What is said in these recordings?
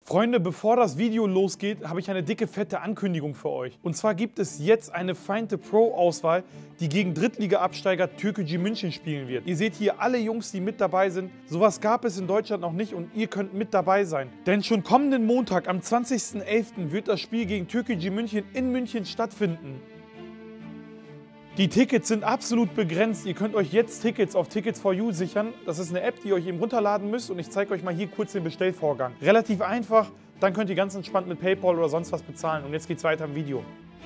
Freunde, bevor das Video losgeht, habe ich eine dicke, fette Ankündigung für euch. Und zwar gibt es jetzt eine Feinte Pro-Auswahl, die gegen Drittliga-Absteiger Türkgücü München spielen wird. Ihr seht hier alle Jungs, die mit dabei sind. Sowas gab es in Deutschland noch nicht und ihr könnt mit dabei sein. Denn schon kommenden Montag, am 20.11. wird das Spiel gegen Türkgücü München in München stattfinden. Die Tickets sind absolut begrenzt. Ihr könnt euch jetzt Tickets auf Tickets4U sichern. Das ist eine App, die ihr euch eben runterladen müsst und ich zeige euch mal hier kurz den Bestellvorgang. Relativ einfach, dann könnt ihr ganz entspannt mit PayPal oder sonst was bezahlen. Und jetzt geht's weiter im Video.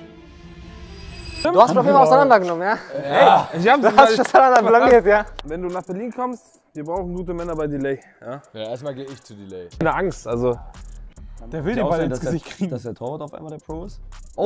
Du hast mich immer auseinandergenommen, ja? Ja, hey, du hast mich auseinander blamiert, ja? Wenn du nach Berlin kommst, wir brauchen gute Männer bei Delay. Ja, erstmal gehe ich zu Delay. Keine Angst, also. Der will den Ball ins Gesicht kriegen. Dass der Torwart auf einmal der Pro ist?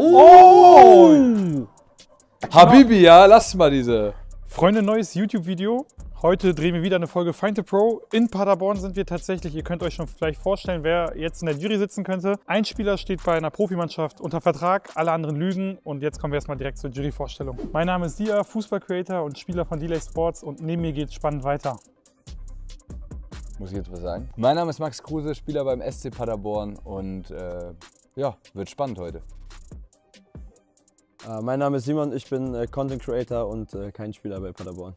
Oh! Habibi, ja, lass mal diese. Freunde, neues YouTube-Video. Heute drehen wir wieder eine Folge Feinte Pro. In Paderborn sind wir tatsächlich, ihr könnt euch schon vielleicht vorstellen, wer jetzt in der Jury sitzen könnte. Ein Spieler steht bei einer Profimannschaft unter Vertrag, alle anderen lügen. Und jetzt kommen wir erstmal direkt zur Juryvorstellung. Mein Name ist Dia, Fußball-Creator und Spieler von Delay Sports und neben mir geht es spannend weiter. Muss ich jetzt was sagen? Mein Name ist Max Kruse, Spieler beim SC Paderborn und ja, wird spannend heute. Mein Name ist Simon, ich bin Content Creator und kein Spieler bei Paderborn.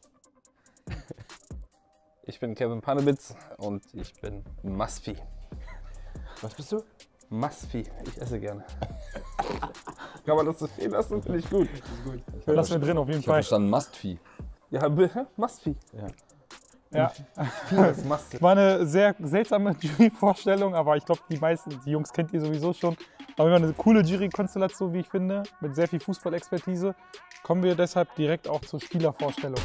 Ich bin Kevin Panewitz und ich bin Masfi. Was bist du? Masfi, ich esse gerne. Kann man das so stehen lassen? Finde ich gut. Lass mir drin auf jeden Ich habe Fall. verstanden, Mastvieh. Ja, Masfi. Ja. Das Mast. War eine sehr seltsame Jury-Vorstellung, aber ich glaube, die Jungs kennt ihr sowieso schon. Aber eine coole Jury-Konstellation, wie ich finde, mit sehr viel Fußballexpertise. Kommen wir deshalb direkt auch zur Spielervorstellung.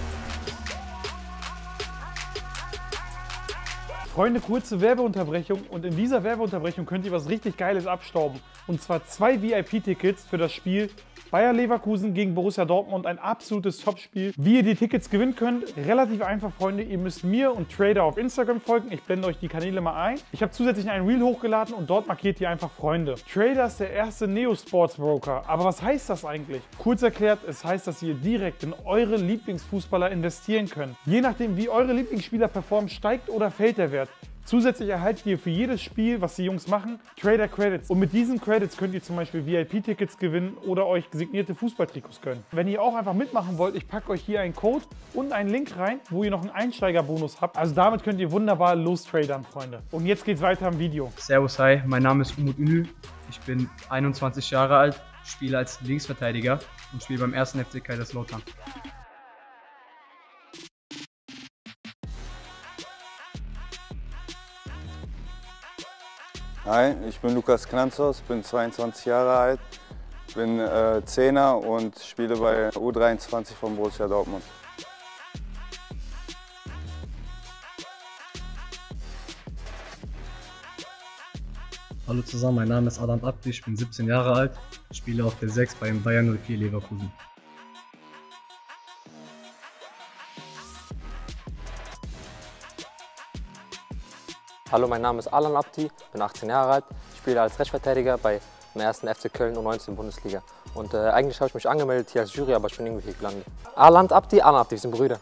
Freunde, kurze Werbeunterbrechung und in dieser Werbeunterbrechung könnt ihr was richtig Geiles abstauben. Und zwar 2 VIP-Tickets für das Spiel Bayer Leverkusen gegen Borussia Dortmund, ein absolutes Topspiel. Wie ihr die Tickets gewinnen könnt, relativ einfach, Freunde. Ihr müsst mir und Trader auf Instagram folgen. Ich blende euch die Kanäle mal ein. Ich habe zusätzlich ein Reel hochgeladen und dort markiert ihr einfach Freunde. Trader ist der erste Neo-Sports-Broker. Aber was heißt das eigentlich? Kurz erklärt, es heißt, dass ihr direkt in eure Lieblingsfußballer investieren könnt. Je nachdem, wie eure Lieblingsspieler performen, steigt oder fällt der Wert. Zusätzlich erhaltet ihr für jedes Spiel, was die Jungs machen, Trader Credits. Und mit diesen Credits könnt ihr zum Beispiel VIP-Tickets gewinnen oder euch signierte Fußballtrikots gönnen. Wenn ihr auch einfach mitmachen wollt, ich packe euch hier einen Code und einen Link rein, wo ihr noch einen Einsteigerbonus habt. Also damit könnt ihr wunderbar lostradern, Freunde. Und jetzt geht's weiter im Video. Servus, hi, mein Name ist Umut Ünlü. Ich bin 21 Jahre alt, spiele als Linksverteidiger und spiele beim 1. FC Kaiserslautern. Hi, ich bin Lukas Knanzos, bin 22 Jahre alt, bin Zehner und spiele bei U23 von Borussia Dortmund. Hallo zusammen, mein Name ist Adam Abdi, ich bin 17 Jahre alt, spiele auf der 6 beim Bayern 04 Leverkusen. Hallo, mein Name ist Alan Abdi, bin 18 Jahre alt, spiele als Rechtsverteidiger bei dem 1. FC Köln U19 Bundesliga. Und eigentlich habe ich mich angemeldet hier als Jury, aber ich bin irgendwie hier gelandet. Alan Abdi, wir sind Brüder.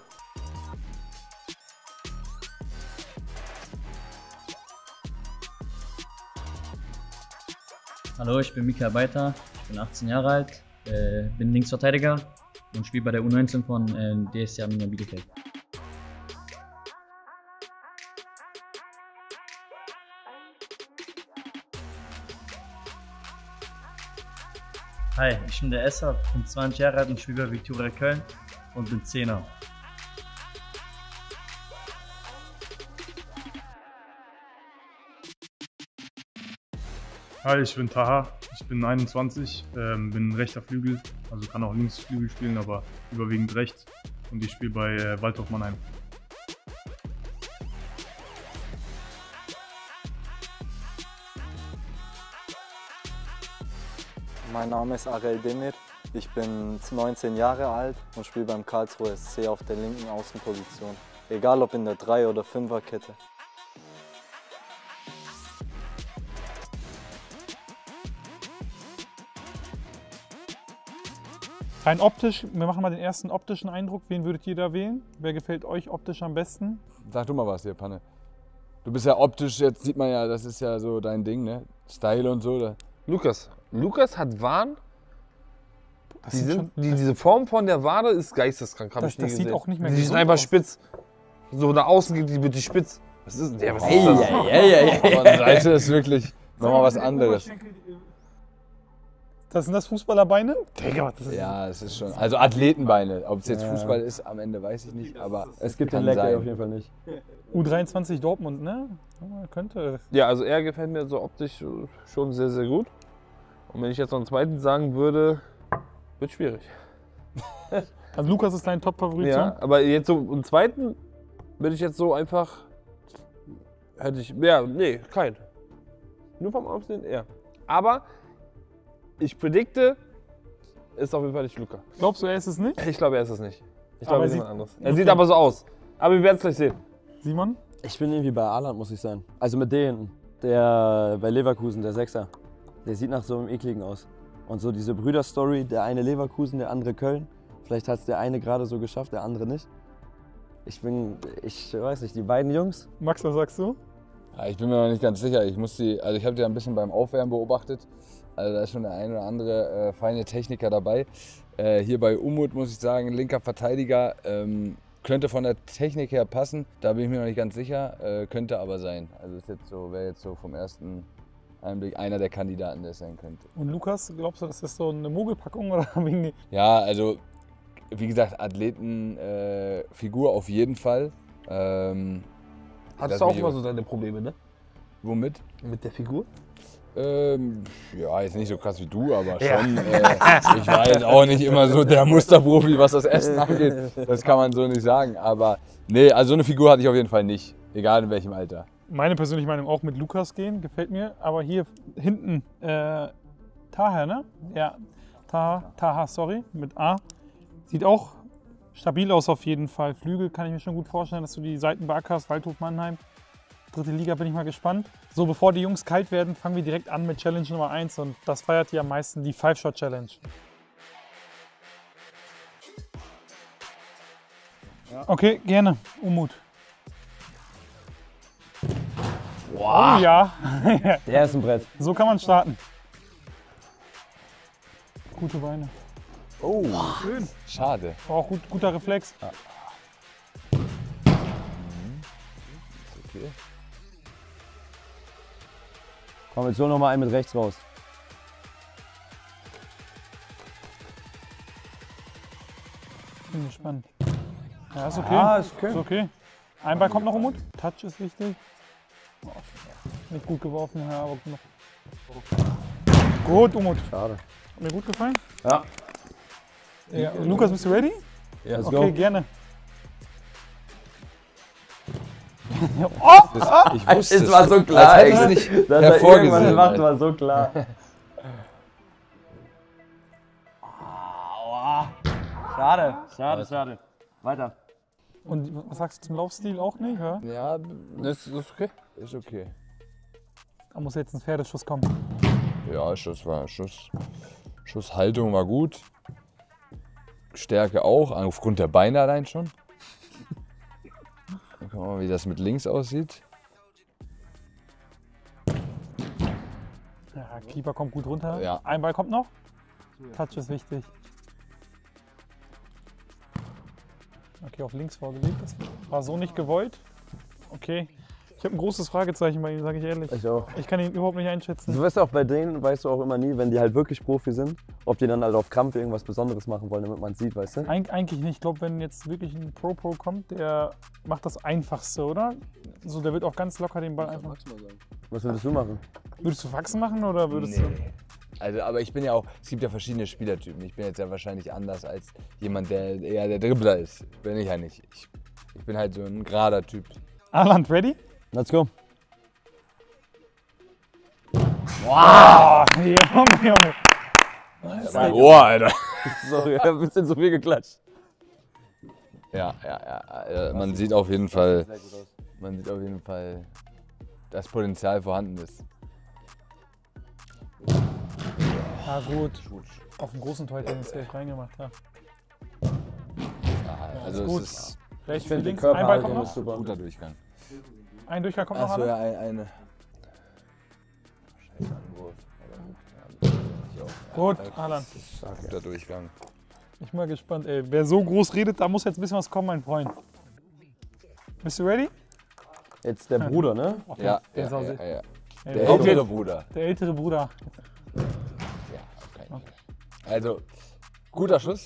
Hallo, ich bin Mikael Beiter, ich bin 18 Jahre alt, bin Linksverteidiger und spiele bei der U19 von DSC Arminia Bielefeld. Hi, ich bin der Esser, bin 20 Jahre alt und spiele bei Viktoria Köln und bin Zehner. Hi, ich bin Taha, ich bin 21, bin rechter Flügel, also kann auch Linksflügel spielen, aber überwiegend rechts und ich spiele bei Waldhof Mannheim. Mein Name ist Ariel Demir, ich bin 19 Jahre alt und spiele beim Karlsruher SC auf der linken Außenposition. Egal ob in der 3- oder 5er-Kette. Rein optisch, wir machen mal den ersten optischen Eindruck. Wen würdet ihr da wählen? Wer gefällt euch optisch am besten? Sag du mal was hier, Panne. Du bist ja optisch, jetzt sieht man ja, das ist ja so dein Ding, ne? Style und so. Lukas hat Wahn. Das sieht schon- Diese Form von der Wade ist geisteskrank, habe Das- ich nie das gesehen. sieht auch nicht mehr Die ist gesund einfach aus. spitz. So nach außen geht die, wird die spitz. Was ist denn? Ja, was ist Ey, das? Aber die Seite ist wirklich nochmal was anderes. Das sind das Fußballerbeine? Digga, das ist Ja, es ist schon. Also Athletenbeine. Ob es jetzt Fußball ist, am Ende weiß ich nicht, aber Es gibt kann den Leck sein. auf jeden Fall nicht. U23 Dortmund, ne? Ja, könnte. Ja, also er gefällt mir so optisch schon sehr, sehr gut. Und wenn ich jetzt noch einen zweiten sagen würde, wird schwierig. Also Lukas ist dein Top-Favorit. Ja, aber jetzt so einen zweiten würde ich jetzt so einfach. Hätte ich. Ja, nee, kein. Nur vom Aussehen eher. Aber ich predikte, ist auf jeden Fall nicht Luca. Glaubst du, er ist es nicht? Ich glaube, er ist es nicht. Ich Aber glaube, er ist sieht- jemand anderes. Er sieht aber so aus. Aber wir werden es gleich sehen. Simon? Ich bin irgendwie bei Haaland, muss ich sagen. Also mit denen, der bei Leverkusen, der Sechser, der sieht nach so einem ekligen aus. Und so diese Brüder-Story, der eine Leverkusen, der andere Köln. Vielleicht hat es der eine gerade so geschafft, der andere nicht. Ich weiß nicht, die beiden Jungs. Max, was sagst du? Ja, ich bin mir noch nicht ganz sicher. Ich habe die ein bisschen beim Aufwärmen beobachtet. Also da ist schon der ein oder andere feine Techniker dabei. Hier bei Umut muss ich sagen, linker Verteidiger. Könnte von der Technik her passen. Da bin ich mir noch nicht ganz sicher. Könnte aber sein. Also wäre jetzt so vom ersten Einblick einer der Kandidaten, der es sein könnte. Und Lukas, glaubst du, das ist so eine Mogelpackung oder wegen die? Ja, also wie gesagt, Athletenfigur auf jeden Fall. Hattest du auch immer so deine Probleme, ne? Womit? Mit der Figur? Ja, jetzt nicht so krass wie du, aber schon. Ich war jetzt auch nicht immer so der Musterprofi, was das Essen angeht. Das kann man so nicht sagen. Aber nee, also so eine Figur hatte ich auf jeden Fall nicht. Egal in welchem Alter. Meine persönliche Meinung auch mit Lukas gehen, gefällt mir. Aber hier hinten, Taha, ne? Ja, Taha, sorry, mit A. Sieht auch stabil aus auf jeden Fall. Flügel kann ich mir schon gut vorstellen, dass du die Seiten bei hast. Waldhof Mannheim. Dritte Liga, bin ich mal gespannt. So, bevor die Jungs kalt werden, fangen wir direkt an mit Challenge Nummer 1 und das feiert hier am meisten, die 5-Shot-Challenge. Okay, gerne. Umut. Wow. Oh ja. Der ist ein Brett. So kann man starten. Gute Beine. Oh, schön. Schade. War auch guter Reflex. Okay. Komm, jetzt so nochmal einen mit rechts raus. Bin gespannt. Ja, ist okay. Ah, ist okay. Ist okay. Ein Ball kommt noch, Umut. Touch ist wichtig. Oh, nicht gut geworfen, ja, aber noch. Gut, Umut. Schade. Hat mir gut gefallen. Ja. Ja. Lukas, bist du ready? Ja, let's Okay, go. gerne. Ich wusste Es war so klar. Als hätte ich es nicht dass er irgendwann hervorgesehen. macht, war so klar. Schade. Weiter. Und was sagst du zum Laufstil auch nicht? Ja? Ja, Das ist okay. ist okay. Da muss jetzt ein Pferdeschuss kommen. Ja, Schusshaltung war gut. Stärke auch, aufgrund der Beine allein schon. Dann gucken wir mal, wie das mit links aussieht. Ja, Keeper kommt gut runter. Ja. Ein Ball kommt noch. Touch ist wichtig. Okay, auf links vorgelegt. Das war so nicht gewollt. Okay. Ich habe ein großes Fragezeichen bei ihm, sage ich ehrlich. Ich auch. Ich kann ihn überhaupt nicht einschätzen. Du weißt auch, bei denen weißt du auch immer nie, wenn die halt wirklich Profi sind, ob die dann halt auf Krampf irgendwas Besonderes machen wollen, damit man es sieht, weißt du? Eigentlich nicht. Ich glaube, wenn jetzt wirklich ein Pro kommt, der macht das Einfachste, oder? So, der wird auch ganz locker den Ball einfach. Was würdest du machen? Würdest du Faxen machen oder würdest du. Also, aber ich bin ja auch, es gibt ja verschiedene Spielertypen. Ich bin jetzt ja wahrscheinlich anders als jemand, der eher der Dribbler ist. Bin ich ja nicht. Ich bin halt so ein gerader Typ. Haaland, ready? Let's go. Wow! Junge. Mein Ohr, Alter. Sorry, ein bisschen zu viel geklatscht. Ja. Man sieht auf jeden Fall, dass Potenzial vorhanden ist. Ja, gut. Auf dem großen Tor hätte er den Safe reingemacht. Ja. Also gut. es ist Rechts Ich finde für die links. Ein Ball kommt Körperhaltung noch. ist super. ein guter Durchgang. Ein Durchgang kommt noch Achso, ja, einer. eine. Gut, Alan. Guter Durchgang. Ich bin mal gespannt, ey. Wer so groß redet, da muss jetzt ein bisschen was kommen, mein Freund. Bist du ready? Jetzt der Bruder, ne? Okay. Ja, Der ist auch ja. Ey, Der ältere Bruder. Der ältere Bruder. Ja, okay. Also, guter Schuss.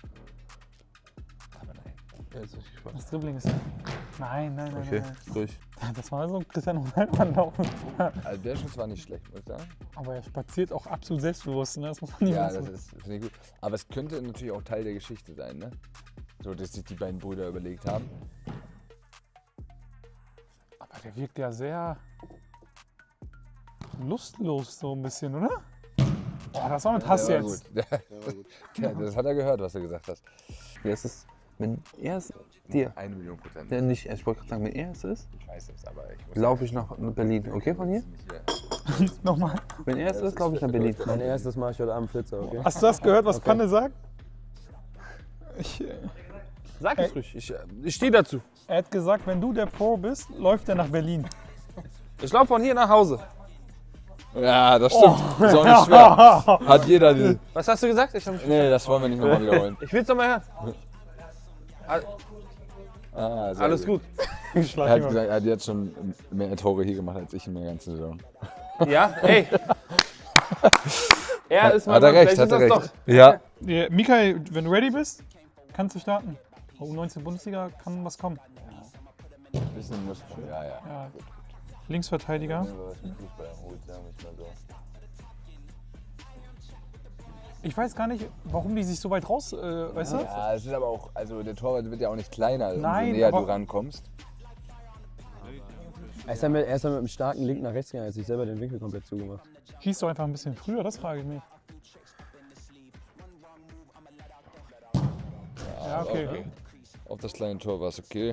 Aber nein. Jetzt bin ich gespannt. Das Dribbling ist. Nein, nein, nein. Okay, nein. durch. Das war so ein Cristiano Ronaldo. Also der Schuss war nicht schlecht, muss ich sagen. Aber er spaziert auch absolut selbstbewusst, ne? Das muss man nicht Ja, wissen. das ist, finde ich gut. Aber es könnte natürlich auch Teil der Geschichte sein, ne? So, dass sich die beiden Brüder überlegt haben. Aber der wirkt ja sehr lustlos so ein bisschen, oder? Oh, das war mit Hass Der war jetzt. gut. Ja, das hat er gehört, was du gesagt hast. Wie ist es, wenn er es dir, 1 Million %. der nicht, ich wollte gerade sagen, wenn er es ist, Ich weiß es, aber ich muss laufe ich nach Berlin. Okay, von hier? Nochmal. Wenn er es ist, laufe ich nach Berlin. Mein erstes mache ich heute Abend Flitzer, okay? Hast du das gehört, was Panne sagt? Sag es ruhig, ich stehe dazu. Er hat gesagt, wenn du der Pro bist, läuft er nach Berlin. Ich laufe von hier nach Hause. Ja, das stimmt. Ist auch nicht schwer. Hat jeder die. Was hast du gesagt? Nee, das wollen wir nicht nochmal wiederholen. Ich will es nochmal hören. Ah, sehr Alles gut. Er hat gesagt, er hat jetzt schon mehr Tore hier gemacht als ich in der ganzen Saison. Ja, ey. Er ist mal Hat er recht, vielleicht hat ist er das recht. doch. Ja. Ja, Mikael, wenn du ready bist, kannst du starten. U19 Bundesliga kann was kommen. Bisschen muss man, ja. Ja. Linksverteidiger. Ich weiß gar nicht, warum die sich so weit raus, weißt du? Ja, es ist aber auch, also der Torwart wird ja auch nicht kleiner, Nein, umso näher aber- du rankommst. Er ist ja mit einem starken Link nach rechts gegangen, er hat sich selber den Winkel komplett zugemacht. Schießt doch einfach ein bisschen früher, das frage ich mich. Ja, okay. Auf das kleine Tor war es okay.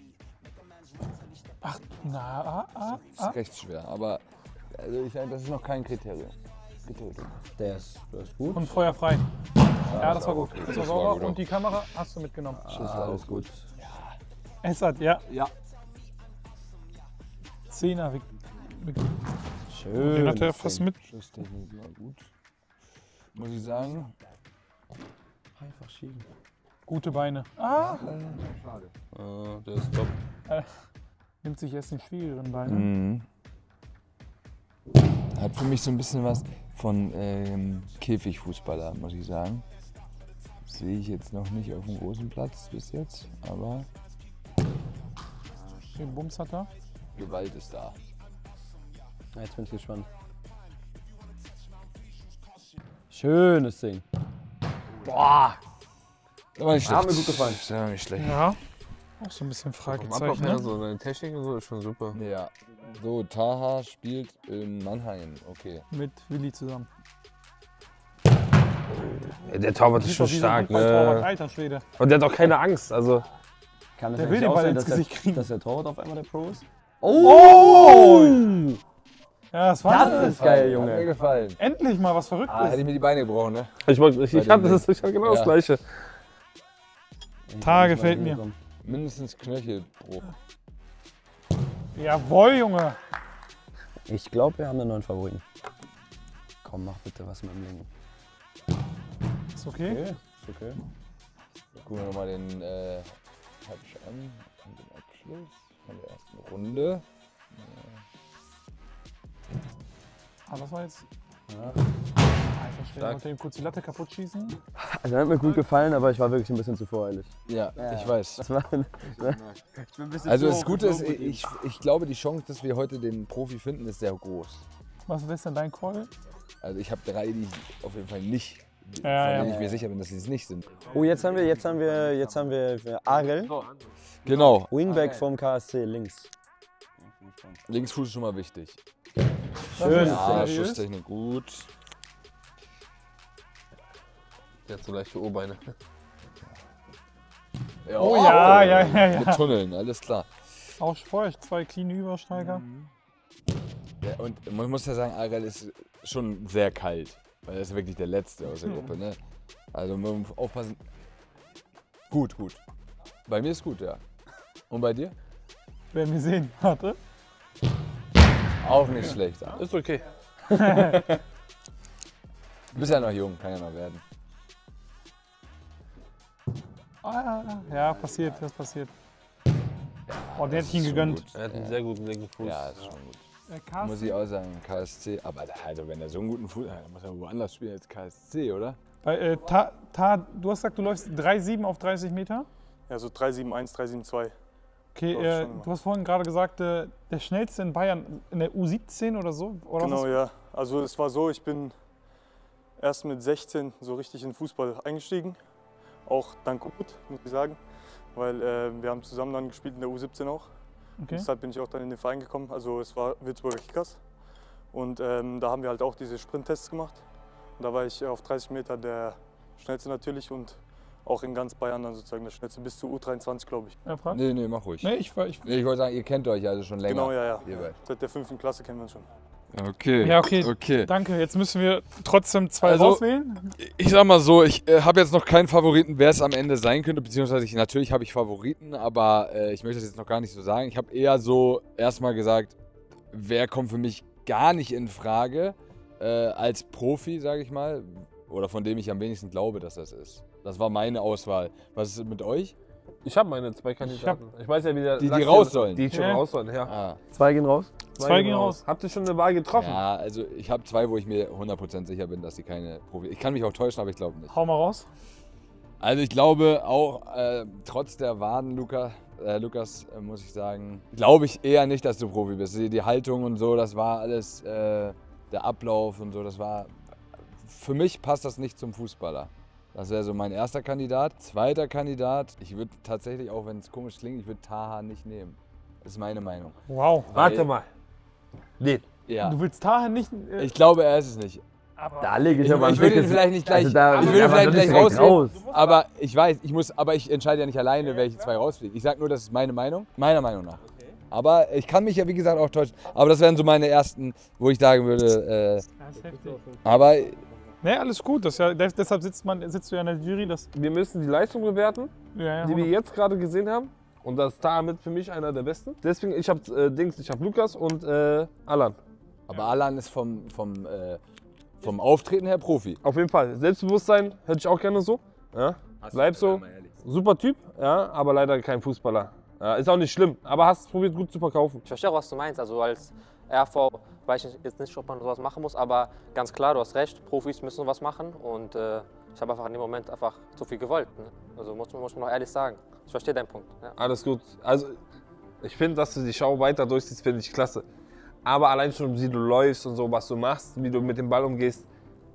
Ach, na, Ist recht schwer, aber also ich sage, das ist noch kein Kriterium. Der ist gut. Und feuerfrei. Ja, das war gut. Das war sauber. gut. Und die Kamera hast du mitgenommen. Alles gut. Es hat, ja. Ja. 10er. Schön. Den hat er fast mit. Schusstechnik war gut. Muss ich sagen. Einfach schieben. Gute Beine. Ah! Der ist top. Nimmt sich erst den schwierigeren Beine. Mhm. Hat für mich so ein bisschen was von Käfigfußballer, muss ich sagen. Sehe ich jetzt noch nicht auf dem großen Platz bis jetzt, aber Den Bums hat er. Gewalt ist da. Ja, jetzt bin ich gespannt. Schönes Ding. Aber nicht schlecht. Hat mir gut gefallen. Das war nicht schlecht. Ja. Auch so ein bisschen Vom Ablauf Fragezeichen. her, Ne? so deine Technik und so ist schon super. Ja. So, Taha spielt in Mannheim. Okay. Mit Willi zusammen. Ja, der Torwart ist Siehst schon doch, wie so stark, ein Fußballtorwart, ne? Alter Schwede. Und der hat auch keine Angst, also. Kann es Der eigentlich will den auch Ball sein, ins dass Gesicht kriegen. dass der Torwart auf einmal der Pro ist? Oh! Ja, das war Das ist geil, Hat mir Junge. gefallen. endlich mal was Verrücktes. Hätte ich mir die Beine gebrochen, ne? Ich hab genau das Ja. Gleiche. Tar gefällt mir. Mindestens Knöchelbruch. Jawohl, Junge. Ich glaube, wir haben einen neuen Favoriten. Komm, mach bitte was mit dem Link. Ist okay? Ist okay. Gucken wir nochmal den Touch an und den Abschluss von der ersten Runde. Ah, was war jetzt? Ja. Alter Schwede, wollte ihm kurz die Latte kaputt schießen. Also hat mir gut gefallen, aber ich war wirklich ein bisschen zu voreilig. Ja, ich weiß. Das war, Also das Gute ist, ich glaube, die Chance, dass wir heute den Profi finden, ist sehr groß. Was ist denn dein Call? Also ich habe 3, die ich auf jeden Fall nicht, von Ja. denen ich mir sicher bin, dass sie es nicht sind. oh, jetzt haben wir Arel, Genau, Wingback vom KSC, links. Linksfuß ist schon mal wichtig. Schön. Ja, seriös? Schusstechnik gut. Der hat so leichte O-Beine. Ja, Oh ja. Mit Tunneln, alles klar. Auch vorher 2 clean Übersteiger. Ja, und man muss ja sagen, Arel ist schon sehr kalt, weil er ist wirklich der Letzte aus der Gruppe. Ne? Also man muss aufpassen. Gut. Bei mir ist gut, ja. Und bei dir? Werden wir sehen. Warte. Auch nicht schlecht. Ist okay. Du bist ja noch jung, kann ja noch werden. Ja, passiert, das passiert. Oh, den hätte ich ihn gegönnt. Er hat einen sehr guten linken Fuß. Ja, ist schon gut. Muss ich auch sagen, KSC. Aber also, wenn er so einen guten Fuß hat, dann muss er woanders spielen als KSC, oder? Du hast gesagt, du läufst 3,7 auf 30 Meter? Ja, so 3,71, 3,72. Okay, du hast vorhin gerade gesagt, der schnellste in Bayern in der U17 oder so? Oder Genau, ja. Also es war so, ich bin erst mit 16 so richtig in den Fußball eingestiegen. Auch dank Umut, muss ich sagen. Weil wir haben zusammen dann gespielt in der U17 auch. Okay. Deshalb bin ich auch dann in den Verein gekommen. Also es war Würzburger Kickers. Und da haben wir halt auch diese Sprinttests gemacht. Und da war ich auf 30 Meter der schnellste natürlich und auch in ganz Bayern dann sozusagen der schnellste, bis zu U23, glaube ich. Ja, Frank? Nee, mach ruhig. Nee, ich wollte sagen, ihr kennt euch also schon länger. Genau, ja. Ihr beide. Seit der 5. Klasse kennen wir uns schon. Okay. Ja, okay. Danke. Jetzt müssen wir trotzdem zwei Also, auswählen. Ich sag mal so, ich habe jetzt noch keinen Favoriten, wer es am Ende sein könnte, beziehungsweise natürlich habe ich Favoriten, aber ich möchte das jetzt noch gar nicht so sagen. Ich habe eher so erstmal gesagt, wer kommt für mich gar nicht in Frage als Profi, sage ich mal, oder von dem ich am wenigsten glaube, dass das ist. Das war meine Auswahl. Was ist mit euch? Ich habe meine 2 Kandidaten. Ich weiß ja, wie der Die raus sollen. Die schon raus sollen, ja. Ah. 2 gehen raus? 2 gehen raus. Habt ihr schon eine Wahl getroffen? Ja, also ich habe 2, wo ich mir 100% sicher bin, dass sie keine Profi... Ich kann mich auch täuschen, aber ich glaube nicht. Hau mal raus. Also ich glaube auch, trotz der Waden, Lukas, muss ich sagen, glaube ich eher nicht, dass du Profi bist. Die Haltung und so, das war alles, der Ablauf und so, das war... Für mich passt das nicht zum Fußballer. Das wäre so mein erster Kandidat. Zweiter Kandidat, ich würde tatsächlich, auch wenn es komisch klingt, ich würde Taha nicht nehmen. Das ist meine Meinung. Wow. Warte mal. Nee. Ja. Du willst Taha nicht... Ich glaube, er ist es nicht. Da lege ich aber Ich würde ihn vielleicht nicht gleich, ich würde vielleicht gleich rauswählen, aber ich weiß, aber ich entscheide ja nicht alleine, welche 2 rausfliegen. Ich sage nur, das ist meine Meinung, meiner Meinung nach. Aber ich kann mich ja, wie gesagt, auch täuschen. Aber das wären so meine ersten, wo ich sagen würde, aber... Ne, alles gut. Deshalb sitzt du ja in der Jury. Wir müssen die Leistung bewerten, die wir jetzt gerade gesehen haben. Und das ist damit für mich einer der besten. Deswegen, ich habe Lukas und Alan. Aber Alan ist vom Auftreten her Profi. Auf jeden Fall. Selbstbewusstsein hätte ich auch gerne so. Ja. Bleib so. Super Typ, ja, aber leider kein Fußballer. Ja, ist auch nicht schlimm, aber hast es probiert gut zu verkaufen. Ich verstehe auch, was du meinst. Also als RV weiß ich jetzt nicht, ob man sowas machen muss, aber ganz klar, du hast recht, Profis müssen was machen und ich habe einfach in dem Moment einfach zu viel gewollt. Ne? Also muss man auch ehrlich sagen. Ich verstehe deinen Punkt. Ja. Alles gut. Also ich finde, dass du die Show weiter durchziehst, finde ich klasse. Aber allein schon, wie du läufst und so, was du machst, wie du mit dem Ball umgehst,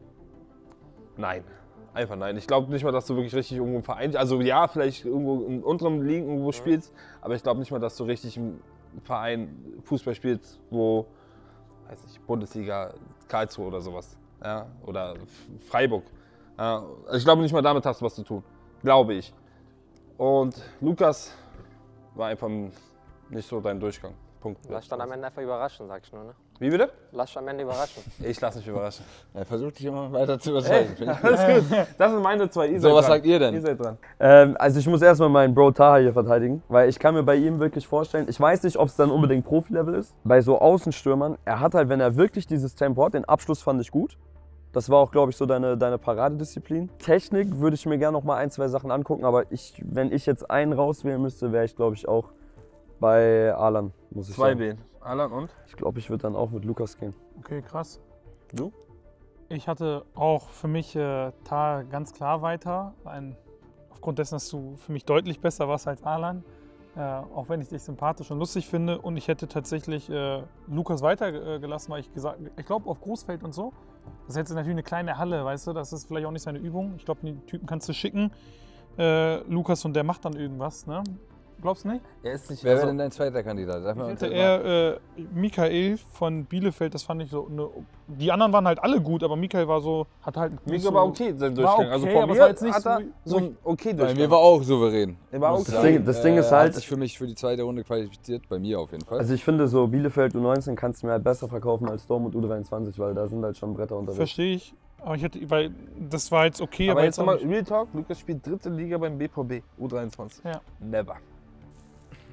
nein. Einfach nein. Ich glaube nicht mal, dass du wirklich richtig irgendwo im Verein, also ja, vielleicht irgendwo in unteren Ligen irgendwo spielst, aber ich glaube nicht mal, dass du richtig im Verein Fußball spielst, wo, weiß nicht, Bundesliga, Karlsruhe oder sowas, ja, oder Freiburg. Ja, also ich glaube nicht mal damit hast du was zu tun, glaube ich. Und Lukas war einfach nicht so dein Durchgang. Punkt. Lass dich dann am Ende einfach überraschen, sag ich nur. Ne? Wie bitte? Lass dich am Ende überraschen. Ich lass mich überraschen. Er versucht dich immer weiter zu überzeugen. Alles gut. Das sind meine 2. So, was sagt ihr denn? Ihr seid dran. Also ich muss erstmal meinen Bro Taha hier verteidigen, weil ich kann mir bei ihm wirklich vorstellen, ich weiß nicht, ob es dann unbedingt Profi-Level ist. Bei so Außenstürmern, er hat halt, wenn er wirklich dieses Tempo hat, den Abschluss fand ich gut. Das war auch, glaube ich, so deine Paradedisziplin. Technik würde ich mir gerne noch mal 1, 2 Sachen angucken, aber wenn ich jetzt einen rauswählen müsste, wäre ich, glaube ich, auch bei Alan, muss ich sagen. 2 B. Alan und? Ich glaube, ich würde dann auch mit Lukas gehen. Okay, krass. Du? Ich hatte auch für mich Taha ganz klar weiter. Aufgrund dessen, dass du für mich deutlich besser warst als Alan. Auch wenn ich dich sympathisch und lustig finde. Und ich hätte tatsächlich Lukas weitergelassen, weil ich glaube auf Großfeld und so. Das ist jetzt natürlich eine kleine Halle, weißt du, das ist vielleicht auch nicht seine Übung. Ich glaube, den Typen kannst du schicken, Lukas, und der macht dann irgendwas, ne? Glaubst du nicht? Er ist nicht. Wer wäre denn dein zweiter Kandidat? Sag mal, Michael von Bielefeld, das fand ich so. Die anderen waren halt alle gut, aber Michael war so, hat halt. Michael war okay, sein Durchgang. Okay, also von aber mir war jetzt nicht hat er so ein okay Bei Durchgang. mir war auch souverän. Er war Muss okay. sagen. Das Ding ist halt, hat sich für mich für die zweite Runde qualifiziert, bei mir auf jeden Fall. also ich finde so Bielefeld U19 kannst du mir halt besser verkaufen als Dortmund U23, weil da sind halt schon Bretter unterwegs. Verstehe ich. Aber weil das war jetzt okay, Aber jetzt auch nochmal nicht. Real Talk, Lukas spielt 3. Liga beim BVB U23. Ja. Never.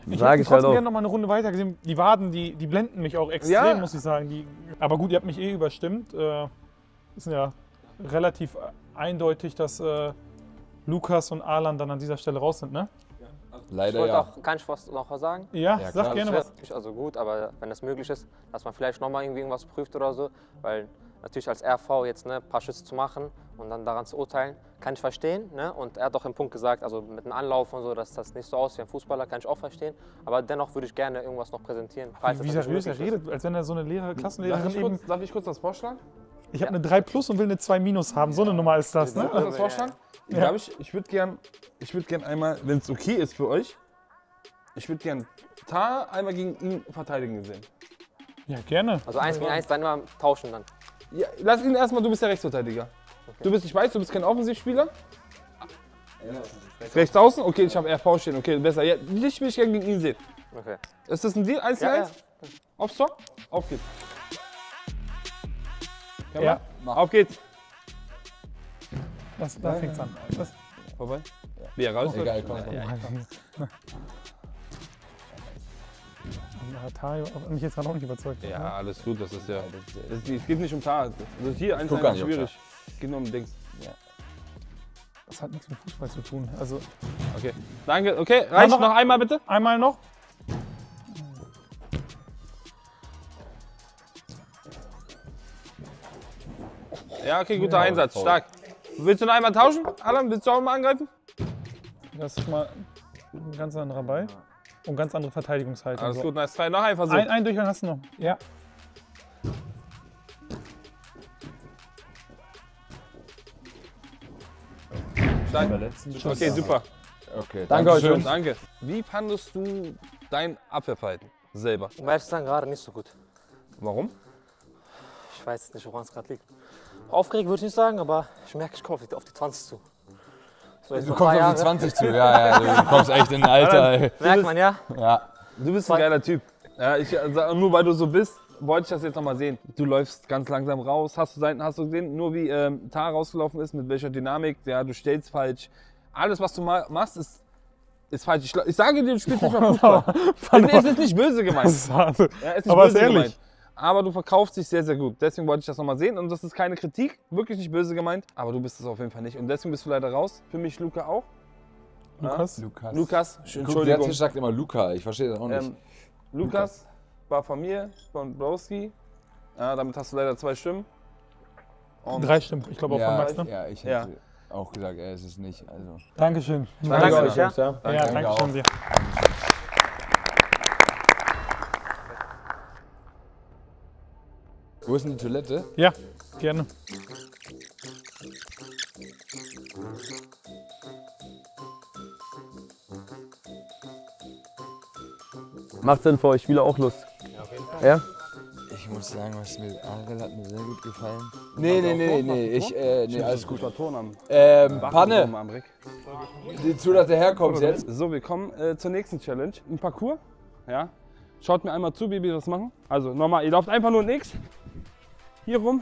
Ich Sag hätte ich halt trotzdem auch. gerne noch mal eine Runde weiter gesehen. Die Waden, die blenden mich auch extrem, Ja. muss ich sagen. Aber gut, ihr habt mich eh überstimmt. Ist ja relativ eindeutig, dass Lukas und Alan dann an dieser Stelle raus sind, ne? Ich Leider wollte ja. auch, kann ich noch was sagen? Ja, Ja, sag klar. gerne Das was. wäre natürlich also gut, aber wenn das möglich ist, dass man vielleicht nochmal irgendwie irgendwas prüft oder so, weil natürlich als RV jetzt ein paar Schüsse zu machen und dann daran zu urteilen, kann ich verstehen. Ne? Und er hat doch im Punkt gesagt, also mit einem Anlauf und so, dass das nicht so aussieht wie ein Fußballer, kann ich auch verstehen. Aber dennoch würde ich gerne irgendwas noch präsentieren. falls Wie das natürlich seriös er möglich ist. redet, als wenn er so eine Klassenlehrerin eben... Darf ich kurz das vorschlagen? Ich habe eine 3+ und will eine 2- haben. So eine Nummer ist das, ne? Darf ich das vorschlagen? Ja. Ich würde gern einmal, wenn es okay ist für euch, ich würde gern Tar einmal gegen ihn verteidigen sehen. Ja, gerne. Also 1 gegen 1, dann immer tauschen dann. Ja, lass ihn erstmal, du bist der Rechtsverteidiger. Ich weiß, du bist kein Offensivspieler. Rechts außen? Okay, ich habe RV stehen, okay, besser. Ja, dich will ich gerne gegen ihn sehen. Okay. Ist das ein Deal? 1 gegen 1? Aufs Tor? Auf geht's. Ja. Auf geht's. Da fängt's an. Vorbei? Wie er raus wird? Egal, komm. Tayo hat mich jetzt gerade auch nicht überzeugt. Ja, alles gut, das ist ja. Es geht nicht um Tar. Also hier eins Guck gar ist nicht, schwierig. Es geht nur um Dings. Das hat nichts mit Fußball zu tun. Also Okay. Danke. Okay, reicht noch- noch einmal bitte? einmal noch. Ja, okay, guter Einsatz. Stark. Willst du noch einmal tauschen? Alan, willst du auch mal angreifen? Das ist mal ein ganz anderer Ball. Und ganz andere Verteidigungshaltung. Alles So. gut, nice try. Noch ein Versuch. Ein Durchgang hast du noch. Ja. Stark. Okay, super. Okay, Danke euch, Jungs. Danke. Wie fandest du dein Abwehrverhalten selber? Um ehrlich zu sagen, gerade nicht so gut. Warum? Ich weiß nicht, woran es gerade liegt. Aufgeregt würde ich nicht sagen, aber ich merke, ich komme auf die 20 zu. So, jetzt Du noch kommst ein paar auf die Jahre. 20 zu, ja, du kommst echt in ein Alter, ey. Merkt man, ja? Ja. Du bist ein geiler Typ. Ja, nur weil du so bist, wollte ich das jetzt noch mal sehen. Du läufst ganz langsam raus. Hast du gesehen, nur wie Tar rausgelaufen ist, mit welcher Dynamik. Ja, du stellst falsch. Alles, was du machst, ist falsch. Ich sage dir, du spielst nicht mal Fußball. Es ist nicht böse gemeint. Das ist hart. Ja, es ist nicht Aber böse ist ehrlich. gemeint. Aber du verkaufst dich sehr, sehr gut. Deswegen wollte ich das nochmal sehen. Und das ist keine Kritik, wirklich nicht böse gemeint. Aber du bist es auf jeden Fall nicht. Und deswegen bist du leider raus. Für mich Luca auch. Lukas? Lukas, Der Entschuldigung. Tisch sagt immer Luca, ich verstehe das auch nicht. Lukas war von mir, von Browski. Ja, damit hast du leider 2 Stimmen. Und 3 Stimmen. Ich glaube auch von Max, ne? Ja, ich Ja. hätte auch gesagt, er ist es nicht. Also. Dankeschön. Danke Danke euch, ja? Ja, Danke danke auch. schön dir. Wo ist denn die Toilette? Ja, gerne. Macht Sinn für euch, Spieler auch Lust. Ja? Ich muss sagen, was mit Ariel hat mir sehr gut gefallen. Nee, alles gut. Ton am Panne, am Rick. zu, dass der herkommt jetzt. So, wir kommen zur nächsten Challenge. Ein Parcours. Ja. Schaut mir einmal zu, wie wir das machen. Also nochmal, ihr lauft einfach nur in X. Hier rum.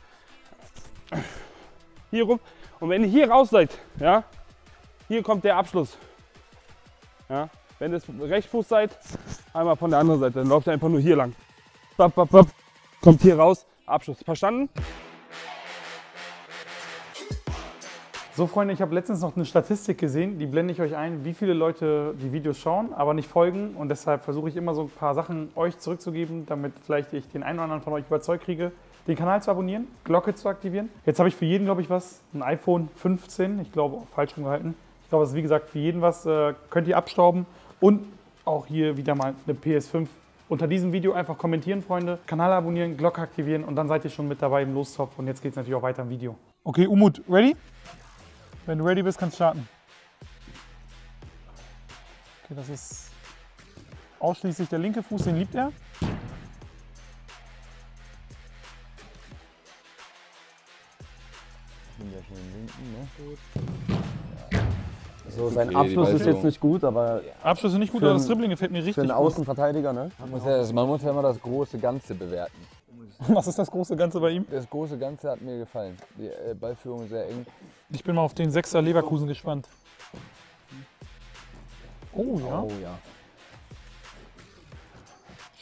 Hier rum. Und wenn ihr hier raus seid, ja, hier kommt der Abschluss. Ja. Wenn ihr Rechtsfuß seid, einmal von der anderen Seite. Dann lauft ihr einfach nur hier lang. Bap, bap, bap. Kommt hier raus. Abschluss. Verstanden? So Freunde, ich habe letztens noch eine Statistik gesehen, die blende ich euch ein, wie viele Leute die Videos schauen, aber nicht folgen. Und deshalb versuche ich immer so ein paar Sachen euch zurückzugeben, damit vielleicht ich den einen oder anderen von euch überzeugt kriege, den Kanal zu abonnieren, Glocke zu aktivieren. Jetzt habe ich für jeden, glaube ich, was, ein iPhone 15, ich glaube, falsch rumgehalten. Ich glaube, es ist wie gesagt für jeden was, könnt ihr abstauben. Und auch hier wieder mal eine PS5 unter diesem Video einfach kommentieren, Freunde. Kanal abonnieren, Glocke aktivieren und dann seid ihr schon mit dabei im Lostopf. Und jetzt geht es natürlich auch weiter im Video. Okay, Umut, ready? Wenn du ready bist, kannst du starten. Okay, das ist ausschließlich der linke Fuß, den liebt er. So, sein Okay, Abschluss die ist jetzt Ballführung. nicht gut, aber Abschlüsse nicht gut, Für aber das einen- Dribbling gefällt mir für richtig einen gut. Außenverteidiger, ne? Man muss ja immer das große Ganze bewerten. Was ist das große Ganze bei ihm? Das große Ganze hat mir gefallen. Die Ballführung sehr eng. Ich bin mal auf den 6er Leverkusen gespannt. Oh ja. Oh ja.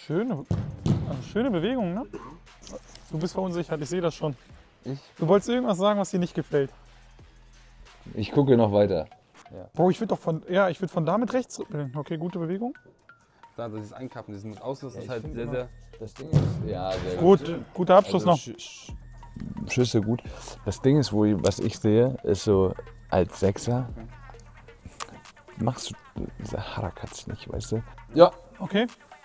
Schöne Bewegung, ne? Du bist verunsichert, ich sehe das schon. Ich? Du wolltest irgendwas sagen, was dir nicht gefällt. Ich gucke noch weiter. Ja. Bro, ich würde doch von, ich würde von da mit rechts rücken. Okay, gute Bewegung. Da, dieses Einkappen, dieses mit Außen, das ist halt sehr, sehr... Das Ding ist, ja, sehr gut. Guter Abschluss noch. Schüsse gut. Das Ding ist, was ich sehe, ist so, als Sechser machst du diese Harakats nicht, weißt du? Ja. Okay.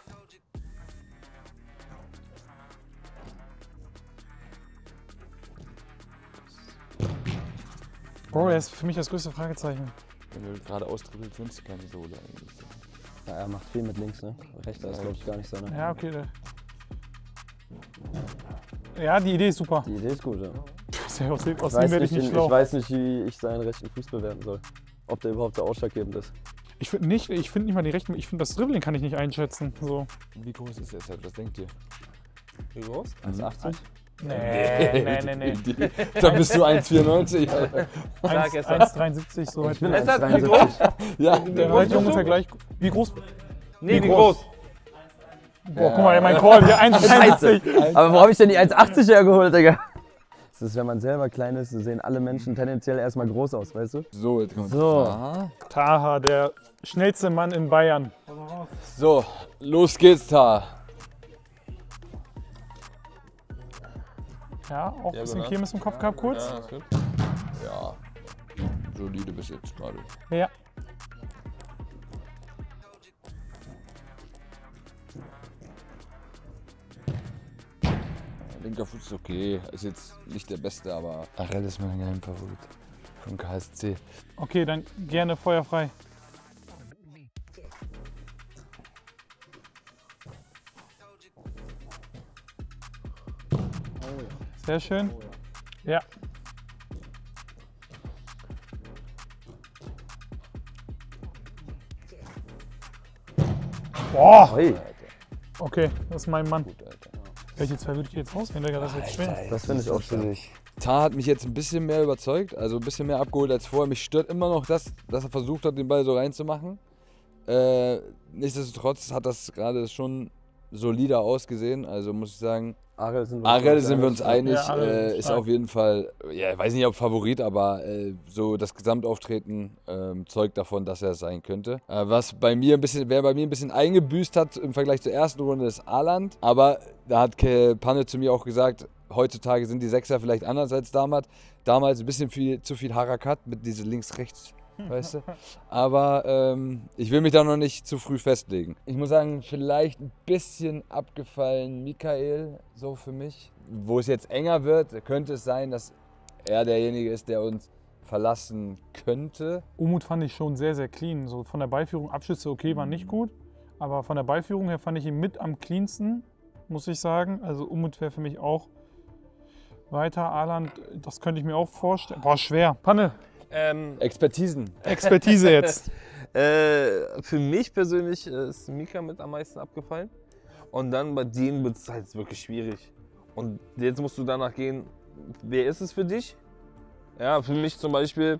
Bro, er ist für mich das größte Fragezeichen. Wenn du gerade austribbelst, nimmst du keine Sohle eigentlich. Ja, er macht viel mit links, ne? Rechter ist, glaube ich, gar nicht so, ne? Ja, okay. Ja, die Idee ist super. Die Idee ist gut, ja. Aus ihm werde ich nicht schlau. Ich weiß nicht, wie ich seinen rechten Fuß bewerten soll. Ob der überhaupt der ausschlaggebend ist. Ich finde nicht mal die rechten, ich finde das Dribbling kann ich nicht einschätzen. So. Wie groß ist er? Was denkt ihr? Wie groß? 1,80? Nee. Da bist du 1,94. 1,73 so weit. Ich bin 1,73. Ja, der war ungefähr gleich. Wie groß? Nee, wie groß? Boah, guck mal, mein Call hier 1,60. Aber wo habe ich denn die 1,80 hergeholt, Digga? Das ist, wenn man selber klein ist, so sehen alle Menschen tendenziell erstmal groß aus, weißt du? So, jetzt kommt Taha, der schnellste Mann in Bayern. So, los geht's, Taha. Ja, auch ein bisschen Kirmes im Kopf gehabt kurz. Ja, ist gut. Ja, solide bis jetzt gerade. Ja. Linker Fuß ist okay, ist jetzt nicht der beste, aber Arel ist mein Geheimfavorit vom KSC. Okay, dann gerne feuerfrei. Sehr schön. Ja. Boah! Hey. Okay, das ist mein Mann. Gut, Alter. Welche zwei würde ich jetzt auswählen, Digga? Das ist jetzt schwer. Das finde ich auch schwierig. Taha hat mich jetzt ein bisschen mehr überzeugt, also ein bisschen mehr abgeholt als vorher. Mich stört immer noch das, dass er versucht hat, den Ball so reinzumachen. Nichtsdestotrotz hat das gerade schon solider ausgesehen, also muss ich sagen, Arel sind wir uns einig, Ja, Arel ist auf jeden Fall, ja, ich weiß nicht ob Favorit, aber so das Gesamtauftreten zeugt davon, dass er es sein könnte. Was bei mir ein bisschen eingebüßt hat im Vergleich zur ersten Runde ist Aaland, aber da hat Panne zu mir auch gesagt, heutzutage sind die Sechser vielleicht anders als damals. Damals ein bisschen zu viel Harakat mit diese links-rechts. Weißt du? Aber ich will mich da noch nicht zu früh festlegen. Ich muss sagen, vielleicht ein bisschen abgefallen Michael, so für mich. Wo es jetzt enger wird, könnte es sein, dass er derjenige ist, der uns verlassen könnte. Umut fand ich schon sehr, sehr clean. So von der Ballführung, Abschüsse okay, waren nicht gut. Aber von der Ballführung her fand ich ihn mit am cleansten, muss ich sagen. Also Umut wäre für mich auch weiter. Aaland, das könnte ich mir auch vorstellen. Boah, schwer. Panne. Expertise jetzt. Für mich persönlich ist Mika mit am meisten abgefallen. Und dann bei denen wird es halt wirklich schwierig. Und jetzt musst du danach gehen, wer ist es für dich? Ja, für mich zum Beispiel,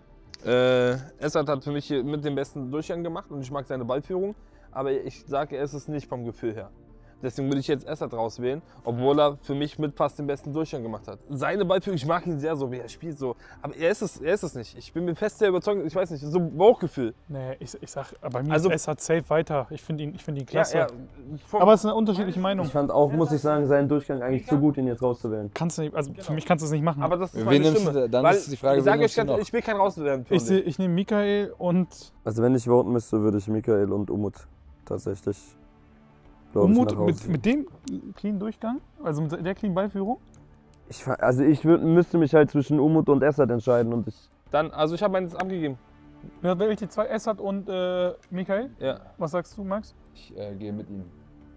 Essert hat für mich hier mit dem besten Durchgang gemacht und ich mag seine Ballführung. Aber ich sage, er ist es nicht vom Gefühl her. Deswegen würde ich jetzt Essert rauswählen, obwohl er für mich mit fast den besten Durchgang gemacht hat. Seine Ballführung, ich mag ihn sehr so, wie er spielt so. Aber er ist es nicht. Ich bin mir fest sehr überzeugt, ich weiß nicht, so Bauchgefühl. Nee, ich sag, bei mir ist Essert safe weiter. Ich finde ihn klasse. Ja, aber es ist eine unterschiedliche Meinung. Ich fand auch, muss ich sagen, seinen Durchgang eigentlich zu gut, ihn jetzt rauszuwählen. Kannst du nicht, also für mich kannst du es nicht machen. Aber das ist Wen meine nimmst Stimme. du, dann Weil ist die Frage, ich sage wen euch ganz nimmst du ehrlich, ich will keinen rauswählen. Ich nehme Michael und... Also wenn ich voten müsste, würde ich Michael und Umut tatsächlich, Umut mit dem clean Durchgang? Also mit der clean Ballführung? Ich müsste mich halt zwischen Umut und Essert entscheiden und Also ich habe meinen jetzt abgegeben. Ja, wähle ich die zwei, Essert und Michael? Ja. Was sagst du, Max? Ich gehe mit ihm.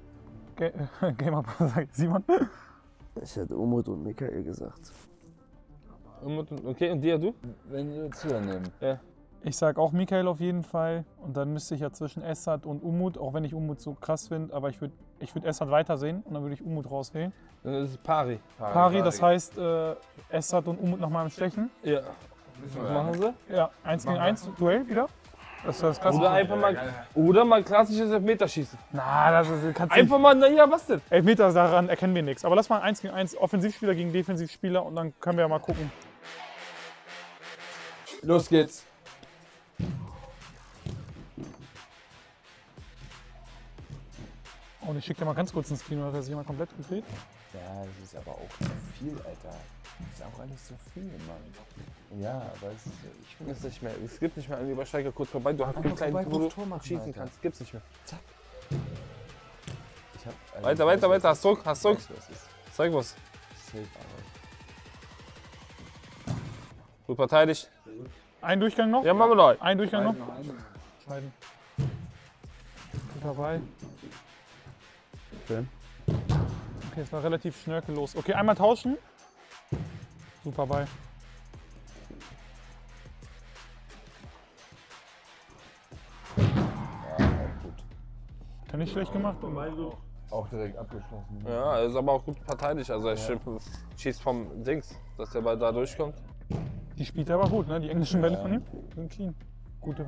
Game Up, sagt Simon. Ich hätte Umut und Michael gesagt. Okay, und dir, du? Wenn wir zunehmen. Ja. Ich sag auch Michael auf jeden Fall. Und dann müsste ich ja zwischen Essert und Umut, auch wenn ich Umut so krass finde, aber ich würd Essert weitersehen und dann würde ich Umut rauswählen. Dann ist es Pari. Pari, das heißt Essert und Umut nochmal im Stechen. Ja. Was machen sie? Ja, 1 gegen 1, Duell wieder. Das ist das Klasse. Oder mal klassisches Elfmeterschießen. Na, das ist, kannst Einfach mal, naja, was denn? Elfmeter, daran erkennen wir nichts. Aber lass mal 1 gegen 1, Offensivspieler gegen Defensivspieler und dann können wir ja mal gucken. Los geht's. Oh, und ich schicke dir mal ganz kurz einen Screen, weil er sich mal komplett gedreht. Ja, das ist aber auch zu viel, Alter. Das ist auch alles zu viel, Mann. Ja, aber es ist... Ich finde es nicht mehr. Es gibt nicht mehr einen Übersteiger kurz vorbei. Du hast einen kleinen, wo du schießen kannst. Gibt's nicht mehr. Zack. Weiter. Hast Druck. Zeig was. Gut verteidigt. Ein Durchgang noch? Ja, machen wir noch. Ein Durchgang noch? Scheiden. Gut dabei. Schön. Okay, es war relativ schnörkellos. Okay, einmal tauschen. Super bei. Ja, gut. Kann nicht schlecht gemacht. Auch direkt abgeschlossen. Ja, er ist aber auch gut verteidigt. Also er schießt vom Dings, dass der Ball da durchkommt. Die spielt aber gut, ne? Die englischen Bälle von ihm sind clean. Gute.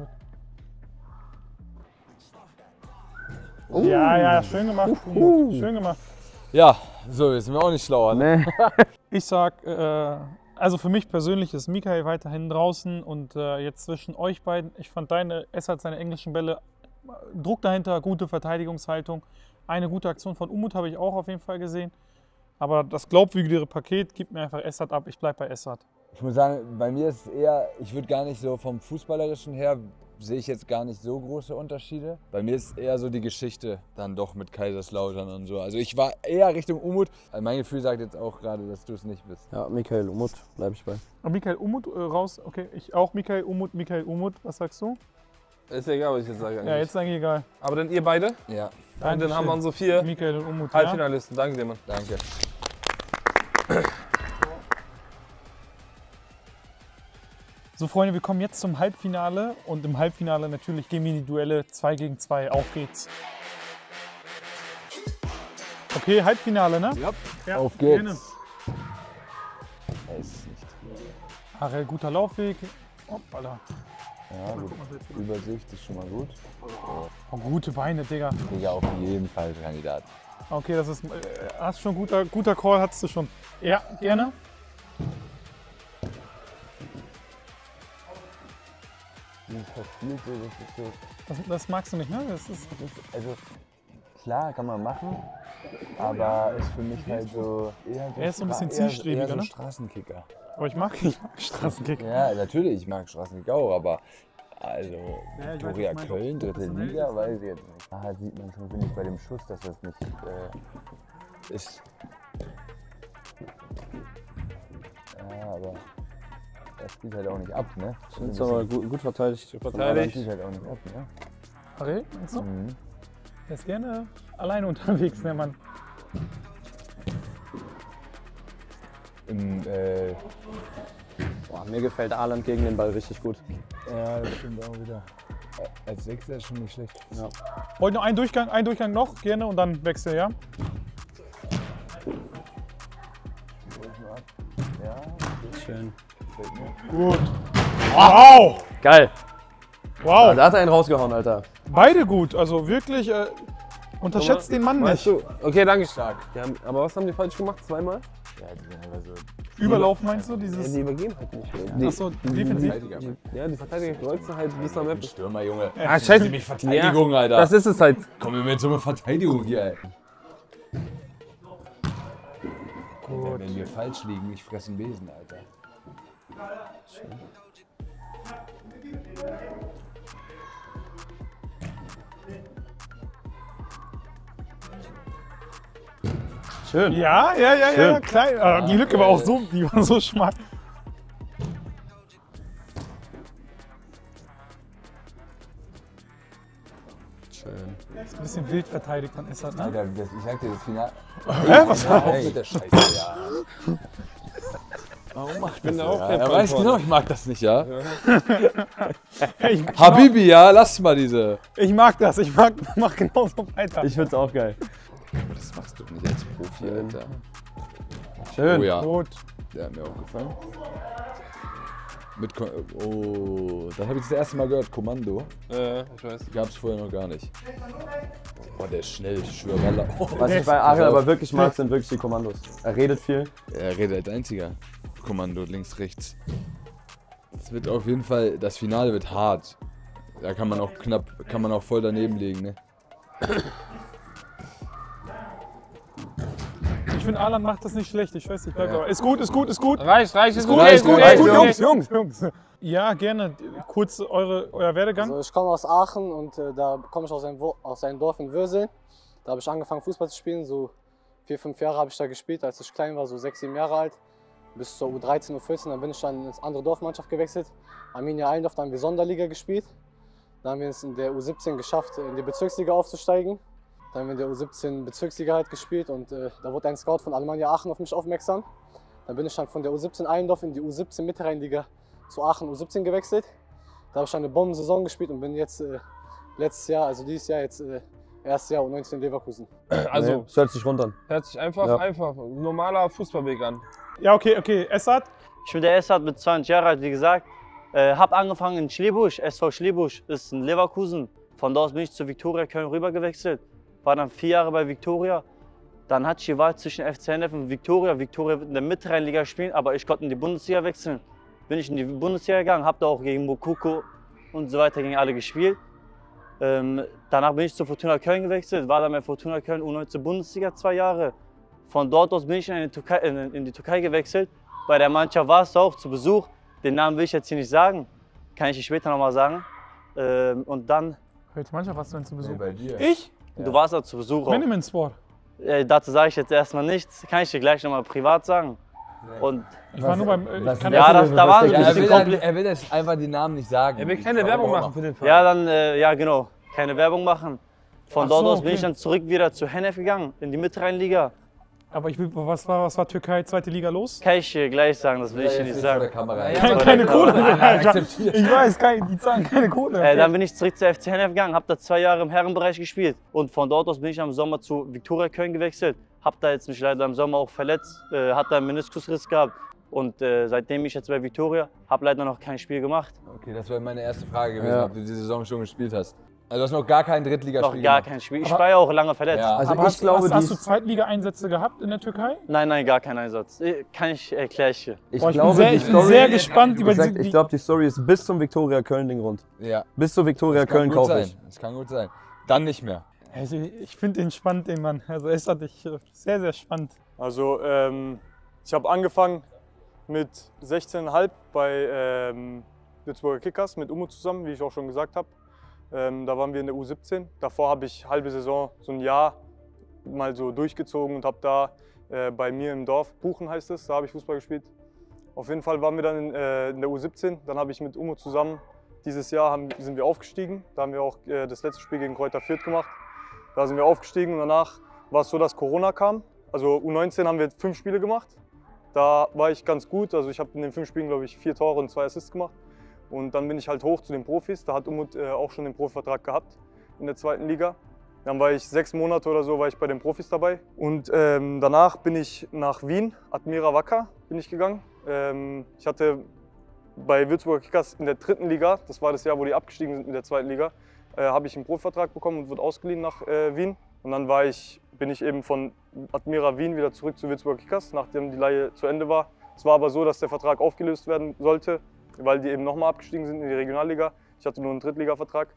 Ja, schön gemacht. Schön gemacht. Ja, so, jetzt sind wir auch nicht schlauer, ne? Ich sag, also für mich persönlich ist Michael weiterhin draußen und jetzt zwischen euch beiden, ich fand Essert seine englischen Bälle, Druck dahinter, gute Verteidigungshaltung. Eine gute Aktion von Umut habe ich auch auf jeden Fall gesehen. Aber das glaubwürdigere Paket gibt mir einfach Essert ab. Ich bleibe bei Essert. Ich muss sagen, bei mir ist es eher, ich würde gar nicht so vom Fußballerischen her, sehe ich jetzt gar nicht so große Unterschiede. Bei mir ist eher so die Geschichte dann doch mit Kaiserslautern und so. Also ich war eher Richtung Umut. Also mein Gefühl sagt jetzt auch gerade, dass du es nicht bist. Ja, Michael Umut, bleibe ich bei. Und Michael Umut raus. Okay, ich auch Michael Umut. Was sagst du? Ist egal, was ich jetzt sage eigentlich. Ja, jetzt sage ich egal. Aber dann ihr beide? Ja. Und dann haben wir unsere 4 Michael und Umut. Halbfinalisten. Ja? Danke dir, Mann. Danke. So Freunde, wir kommen jetzt zum Halbfinale und im Halbfinale natürlich gehen wir in die Duelle 2 gegen 2. Auf geht's. Okay, Halbfinale, ne? Ja. Auf geht's. Gerne. Es ist nicht. Harel, guter Laufweg. Hoppala. Ja, gut. Übersicht ist schon mal gut. Oh, gute Beine, Digga. Digga, auf jeden Fall Kandidat. Okay, das ist, hast schon guter Call, hattest du schon. Ja, gerne. Das magst du nicht, ne? Also klar, kann man machen, aber ist für mich halt so eher Er ist so ein bisschen zielstrebiger, eher so ne? Straßenkicker. Aber ich mag Straßenkicker. Ja, natürlich, ich mag Straßenkicker auch, aber also Ja, ich Viktoria weiß, Köln, dritte Liga, weiß ich jetzt nicht. Da sieht man schon, finde ich, bei dem Schuss, dass das nicht ist. Ja, aber er spielt halt auch nicht ab, ne? Das ist aber gut verteidigt. Er spielt halt auch nicht ab, ne? Harel, meinst du? Mhm. Er ist gerne alleine unterwegs, der Mann. Boah, mir gefällt Arland gegen den Ball richtig gut. Ja, das stimmt auch wieder. Als Sechser ist schon nicht schlecht. Ja. Heute noch einen Durchgang noch, gerne und dann wechsel, ja? Ja, Schön. Gut. Wow! Geil. Wow! Da hat er einen rausgehauen, Alter. Beide gut, also wirklich, unterschätzt den Mann Weißt nicht. du? Okay, danke stark. Aber was haben die falsch gemacht? Zweimal? Ja, die sind einfach so. Überlauf meinst du? Ja, Dieses. die übergeben halt nicht. Achso, defensiv. Ja, die Verteidiger kreuzen halt bis am Ende. Stürmer, Junge. Ah, scheiße. Mich Verteidigung, Alter. Das ist es halt. Komm mir mit so einer Verteidigung hier, ey. Gut. Wenn wir falsch liegen, ich fresse einen Besen, Alter. Schön. Ja, klein. Die Lücke war auch so, die war so schmal. Schön. Das ist ein bisschen wild verteidigt von Essert, ne? Alter, ich sag dir, das Finale. Hä? Was war Hey, mit der Scheiße, ja. Warum macht bin das da so, auch ja? kein Er Fan weiß von. genau, ich mag das nicht, ja? Hey, Habibi, ja, lass mal diese. ich mag das, mach genauso weiter. Ich find's auch geil. Aber das machst du nicht als Profi, Alter. Schön. Oh ja, Gut. der hat mir auch gefallen. Oh, das habe ich das erste Mal gehört. Kommando. Ich weiß. Gab es vorher noch gar nicht. Boah, der ist schnell, ich schwöre. Wallah. Was ich bei Ariel aber wirklich mag, sind wirklich die Kommandos. Er redet viel. Er redet als einziger. Kommando, links, rechts. Es wird auf jeden Fall, das Finale wird hart. Da kann man auch voll daneben liegen, ne? Ich finde, Alan macht das nicht schlecht. Ich weiß nicht, bleib aber. Ist gut, ist gut, ist gut. Reicht, ist gut, Reicht, reicht, Jungs. Ja, gerne. Kurz euer Werdegang. Also ich komme aus Aachen und da komme ich aus einem Dorf in Würsel. Da habe ich angefangen Fußball zu spielen. So 4, 5 Jahre habe ich da gespielt, als ich klein war, so 6, 7 Jahre alt. Bis zur U13, U14, dann bin ich dann ins andere Dorfmannschaft gewechselt. Arminia Allendorf, da haben wir Sonderliga gespielt. Dann haben wir es in der U17 geschafft, in die Bezirksliga aufzusteigen. Dann haben wir in der U17 Bezirksliga halt gespielt und da wurde ein Scout von Alemannia Aachen auf mich aufmerksam. Dann bin ich dann von der U17 Allendorf in die U17 Mittelrheinliga zu Aachen U17 gewechselt. Da habe ich eine Bombensaison gespielt und bin jetzt letztes Jahr, also dieses Jahr jetzt erstes Jahr U19 in Leverkusen. Also, das hört sich rund an. hört sich einfach normaler Fußballweg an. Ja, okay. Essad? Ich bin der Essad mit 20 Jahren alt, wie gesagt. Hab angefangen in Schlebusch, SV Schlebusch, ist in Leverkusen. Von da aus bin ich zu Viktoria Köln rüber gewechselt. War dann 4 Jahre bei Viktoria. Dann hatte ich die Wahl zwischen FC Hennef und Viktoria. Viktoria wird in der Mittelrheinliga spielen, aber ich konnte in die Bundesliga wechseln. Bin ich in die Bundesliga gegangen, habe da auch gegen Mokoko und so weiter gegen alle gespielt. Danach bin ich zu Fortuna Köln gewechselt, war dann bei Fortuna Köln U19 Bundesliga 2 Jahre. Von dort aus bin ich in die Türkei gewechselt. Bei der Mannschaft war es auch zu Besuch. Den Namen will ich jetzt hier nicht sagen, kann ich dir später nochmal sagen. Und dann... Welche Mannschaft warst du denn zu Besuch? Bei dir. Ich? Du warst da zu Besuch auch. Miniman Sport. Dazu sage ich jetzt erstmal nichts, kann ich dir gleich nochmal privat sagen. Und ich war nur beim... da waren er will jetzt einfach die Namen nicht sagen. Er will keine Werbung machen für den Verein. Ja, dann, ja genau, keine Werbung machen. Von dort aus bin ich dann zurück wieder zu Hennef gegangen, in die Mittelrheinliga. Aber was war Türkei, 2. Liga los? Kann ich dir gleich sagen, das will ich dir nicht sagen. Keine Kohle. Ich weiß, die zahlen keine Kohle. Dann bin ich zurück zu FC Hennef gegangen, habe da 2 Jahre im Herrenbereich gespielt. Und von dort aus bin ich im Sommer zu Viktoria Köln gewechselt. Habe da jetzt mich leider im Sommer auch verletzt, hatte einen Meniskusriss gehabt. Und seitdem ich jetzt bei Viktoria, habe leider noch kein Spiel gemacht. Okay, das wäre meine erste Frage gewesen, ob du die Saison schon gespielt hast. Also du hast noch gar kein Drittligaspiel Noch gar kein Spiel. Ich war ja auch lange verletzt. Ja. Also ich glaube, hast du Zweitliga-Einsätze gehabt in der Türkei? Nein, gar keinen Einsatz. Erkläre ich dir. Ich bin sehr gespannt über die... Ich glaube, die Story ist bis zum Viktoria Köln-Ding rund. Ja. Bis zu Viktoria Köln kaufe ich. Das kann gut sein. Dann nicht mehr. Also ich finde den spannend, den Mann. Also es hat dich sehr, sehr spannend. Also ich habe angefangen mit 16,5 bei Würzburger Kickers mit Umut zusammen, wie ich auch schon gesagt habe. Da waren wir in der U17. Davor habe ich halbe Saison, so ein Jahr mal so durchgezogen und habe da bei mir im Dorf, Buchen heißt es, da habe ich Fußball gespielt. Auf jeden Fall waren wir dann in der U17. Dann habe ich mit Umut zusammen, dieses Jahr sind wir aufgestiegen. Da haben wir auch das letzte Spiel gegen Kräuter Fürth gemacht. Da sind wir aufgestiegen und danach war es so, dass Corona kam. Also U19 haben wir 5 Spiele gemacht. Da war ich ganz gut. Also ich habe in den 5 Spielen, glaube ich, 4 Tore und 2 Assists gemacht. Und dann bin ich halt hoch zu den Profis. Da hat Umut auch schon den Profivertrag gehabt in der 2. Liga. Dann war ich 6 Monate oder so war ich bei den Profis dabei. Und danach bin ich nach Wien, Admira Wacker bin ich gegangen. Ich hatte bei Würzburger Kickers in der 3. Liga, das war das Jahr, wo die abgestiegen sind in der 2. Liga, habe ich einen Profivertrag bekommen und wurde ausgeliehen nach Wien. Und dann bin ich eben von Admira Wien wieder zurück zu Würzburger Kickers, nachdem die Leihe zu Ende war. Es war aber so, dass der Vertrag aufgelöst werden sollte, weil die eben nochmal abgestiegen sind in die Regionalliga. Ich hatte nur einen Drittliga-Vertrag.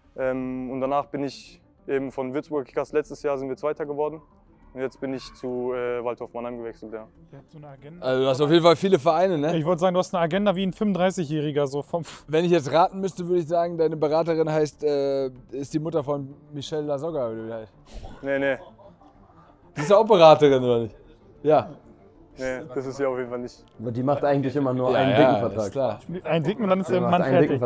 Und danach bin ich eben von Würzburger Kickers, letztes Jahr sind wir Zweiter geworden. Und jetzt bin ich zu Waldhof Mannheim gewechselt, ja. So eine Agenda. Also du hast auf jeden Fall viele Vereine, ne? Ich wollte sagen, du hast eine Agenda wie ein 35-Jähriger. So Wenn ich jetzt raten müsste, würde ich sagen, deine Beraterin ist die Mutter von Michelle Lasogga, oder wie heißt? Nee. Die ist auch Beraterin, oder nicht? Ja. Nee, das ist ja auf jeden Fall nicht. Aber die macht eigentlich immer nur einen dicken Vertrag. Ist klar. Einen dicken und dann ist der Mann fertig.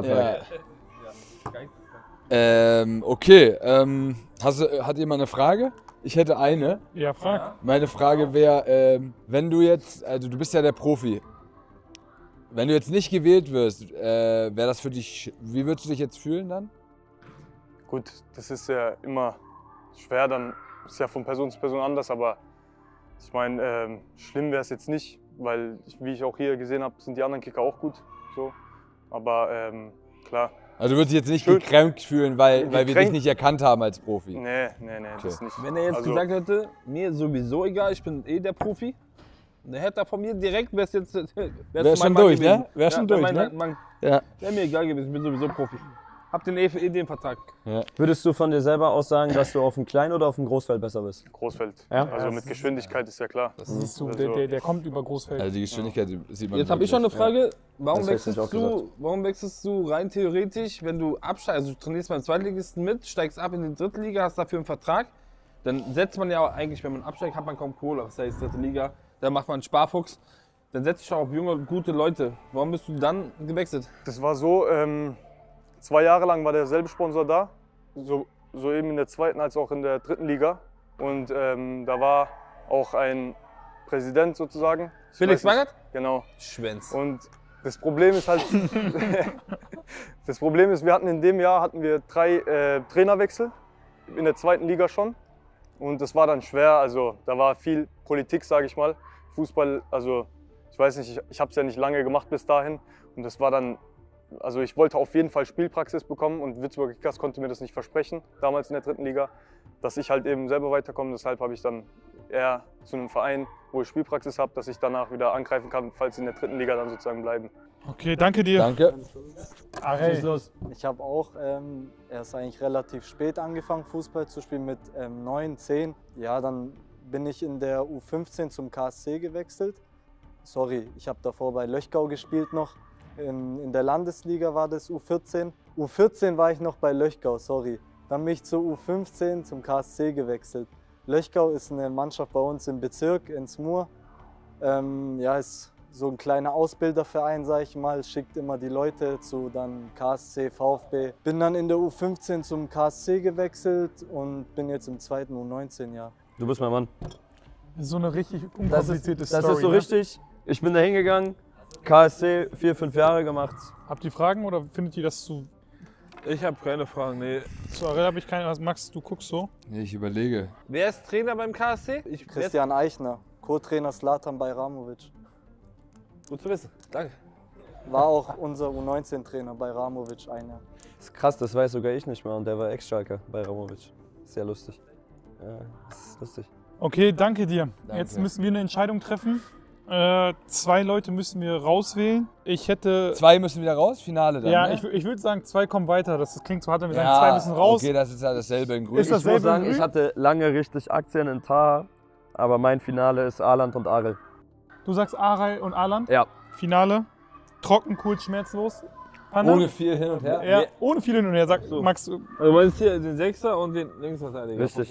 Okay, hat jemand eine Frage? Ich hätte eine. Ja, frag. Meine Frage wäre, wenn du jetzt, also du bist ja der Profi, wenn du jetzt nicht gewählt wirst, wäre das für dich, wie würdest du dich jetzt fühlen dann? Gut, das ist ja immer schwer, dann ist ja von Person zu Person anders, aber ich meine, schlimm wäre es jetzt nicht, weil, wie ich auch hier gesehen habe, sind die anderen Kicker auch gut. So. Aber klar. Also du würdest dich jetzt nicht gekränkt fühlen, weil wir dich nicht erkannt haben als Profi? Nee, das nicht. Wenn er jetzt gesagt hätte, mir sowieso egal, ich bin eh der Profi, dann hätte er von mir direkt, wär's schon durch, ne? Wär schon durch, ne? Ja. Wäre mir egal gewesen, ich bin sowieso Profi. Hab den den Vertrag. Ja. Würdest du von dir selber aus sagen, dass du auf dem Klein- oder auf dem Großfeld besser bist? Großfeld. Ja? Also mit Geschwindigkeit ist ja klar. Das ist so, der kommt über Großfeld. Also die Geschwindigkeit sieht man. Jetzt habe ich schon eine Frage. Warum warum wechselst du rein theoretisch, wenn du absteigst, also du trainierst beim Zweitligisten mit, steigst ab in die dritte Liga, hast dafür einen Vertrag, dann setzt man ja eigentlich, wenn man absteigt, hat man kaum Kohle, das heißt dritte Liga, dann macht man einen Sparfuchs, dann setzt sich auch auf junge, gute Leute. Warum bist du dann gewechselt? Das war so, 2 Jahre lang war derselbe Sponsor da, so eben in der zweiten als auch in der dritten Liga. Und da war auch ein Präsident sozusagen. Felix Magath? Genau. Schwänz. Und das Problem ist halt, wir hatten in dem Jahr 3 Trainerwechsel in der zweiten Liga schon. Und das war dann schwer, also da war viel Politik, sage ich mal. Fußball, also ich weiß nicht, ich habe es ja nicht lange gemacht bis dahin. Und das war dann, also ich wollte auf jeden Fall Spielpraxis bekommen und Würzburger Kickers konnte mir das nicht versprechen, damals in der dritten Liga, dass ich halt eben selber weiterkomme. Deshalb habe ich dann eher zu einem Verein, wo ich Spielpraxis habe, dass ich danach wieder angreifen kann, falls sie in der dritten Liga dann sozusagen bleiben. Okay, danke dir. Danke. Schieß los. Ich habe auch erst eigentlich relativ spät angefangen, Fußball zu spielen, mit 9, 10. Ja, dann bin ich in der U15 zum KSC gewechselt. Sorry, ich habe davor bei Löchgau gespielt noch. In der Landesliga war das U14. U14 war ich noch bei Löchgau, sorry. Dann bin ich zur U15 zum KSC gewechselt. Löchgau ist eine Mannschaft bei uns im Bezirk, in Smur. Ja, ist so ein kleiner Ausbilderverein, sag ich mal. Schickt immer die Leute zu dann KSC, VfB. Bin dann in der U15 zum KSC gewechselt und bin jetzt im zweiten U19-Jahr. Du bist mein Mann. So eine richtig unkomplizierte Story. Das ist so richtig. Ich bin da hingegangen, KSC 4, 5 Jahre gemacht. Habt ihr Fragen oder findet ihr das zu... Ich habe keine Fragen, nee. Zu Arel habe ich keine. Max, du guckst so? Nee, ich überlege. Wer ist Trainer beim KSC? Christian Eichner, Co-Trainer Zlatan Bajramovic. Gut zu wissen, danke. War auch unser U19-Trainer Bajramovic ein Jahr. Das ist krass, das weiß sogar ich nicht mehr und der war Ex-Schalker bei Ramovic. Sehr lustig. Ja, das ist lustig. Okay, danke dir. Danke. Jetzt müssen wir eine Entscheidung treffen. 2 Leute müssen wir rauswählen. Ich hätte... 2 müssen wieder raus? Finale dann, Ja, ne? ich würde sagen, 2 kommen weiter. Das klingt so hart, wenn wir sagen, 2 müssen raus. Okay, das ist ja dasselbe in Grün. Ist Ich muss sagen, ich hatte lange richtig Aktien in Taha, aber mein Finale ist Arland und Arel. Du sagst Arel und Arland? Ja. Finale. Trocken, cool, schmerzlos. Panne? Ohne viel hin und her? Ja, ohne viel hin und her. Sag, So. Max, Also du meinst hier den Sechser und den Linksverteidiger? Richtig.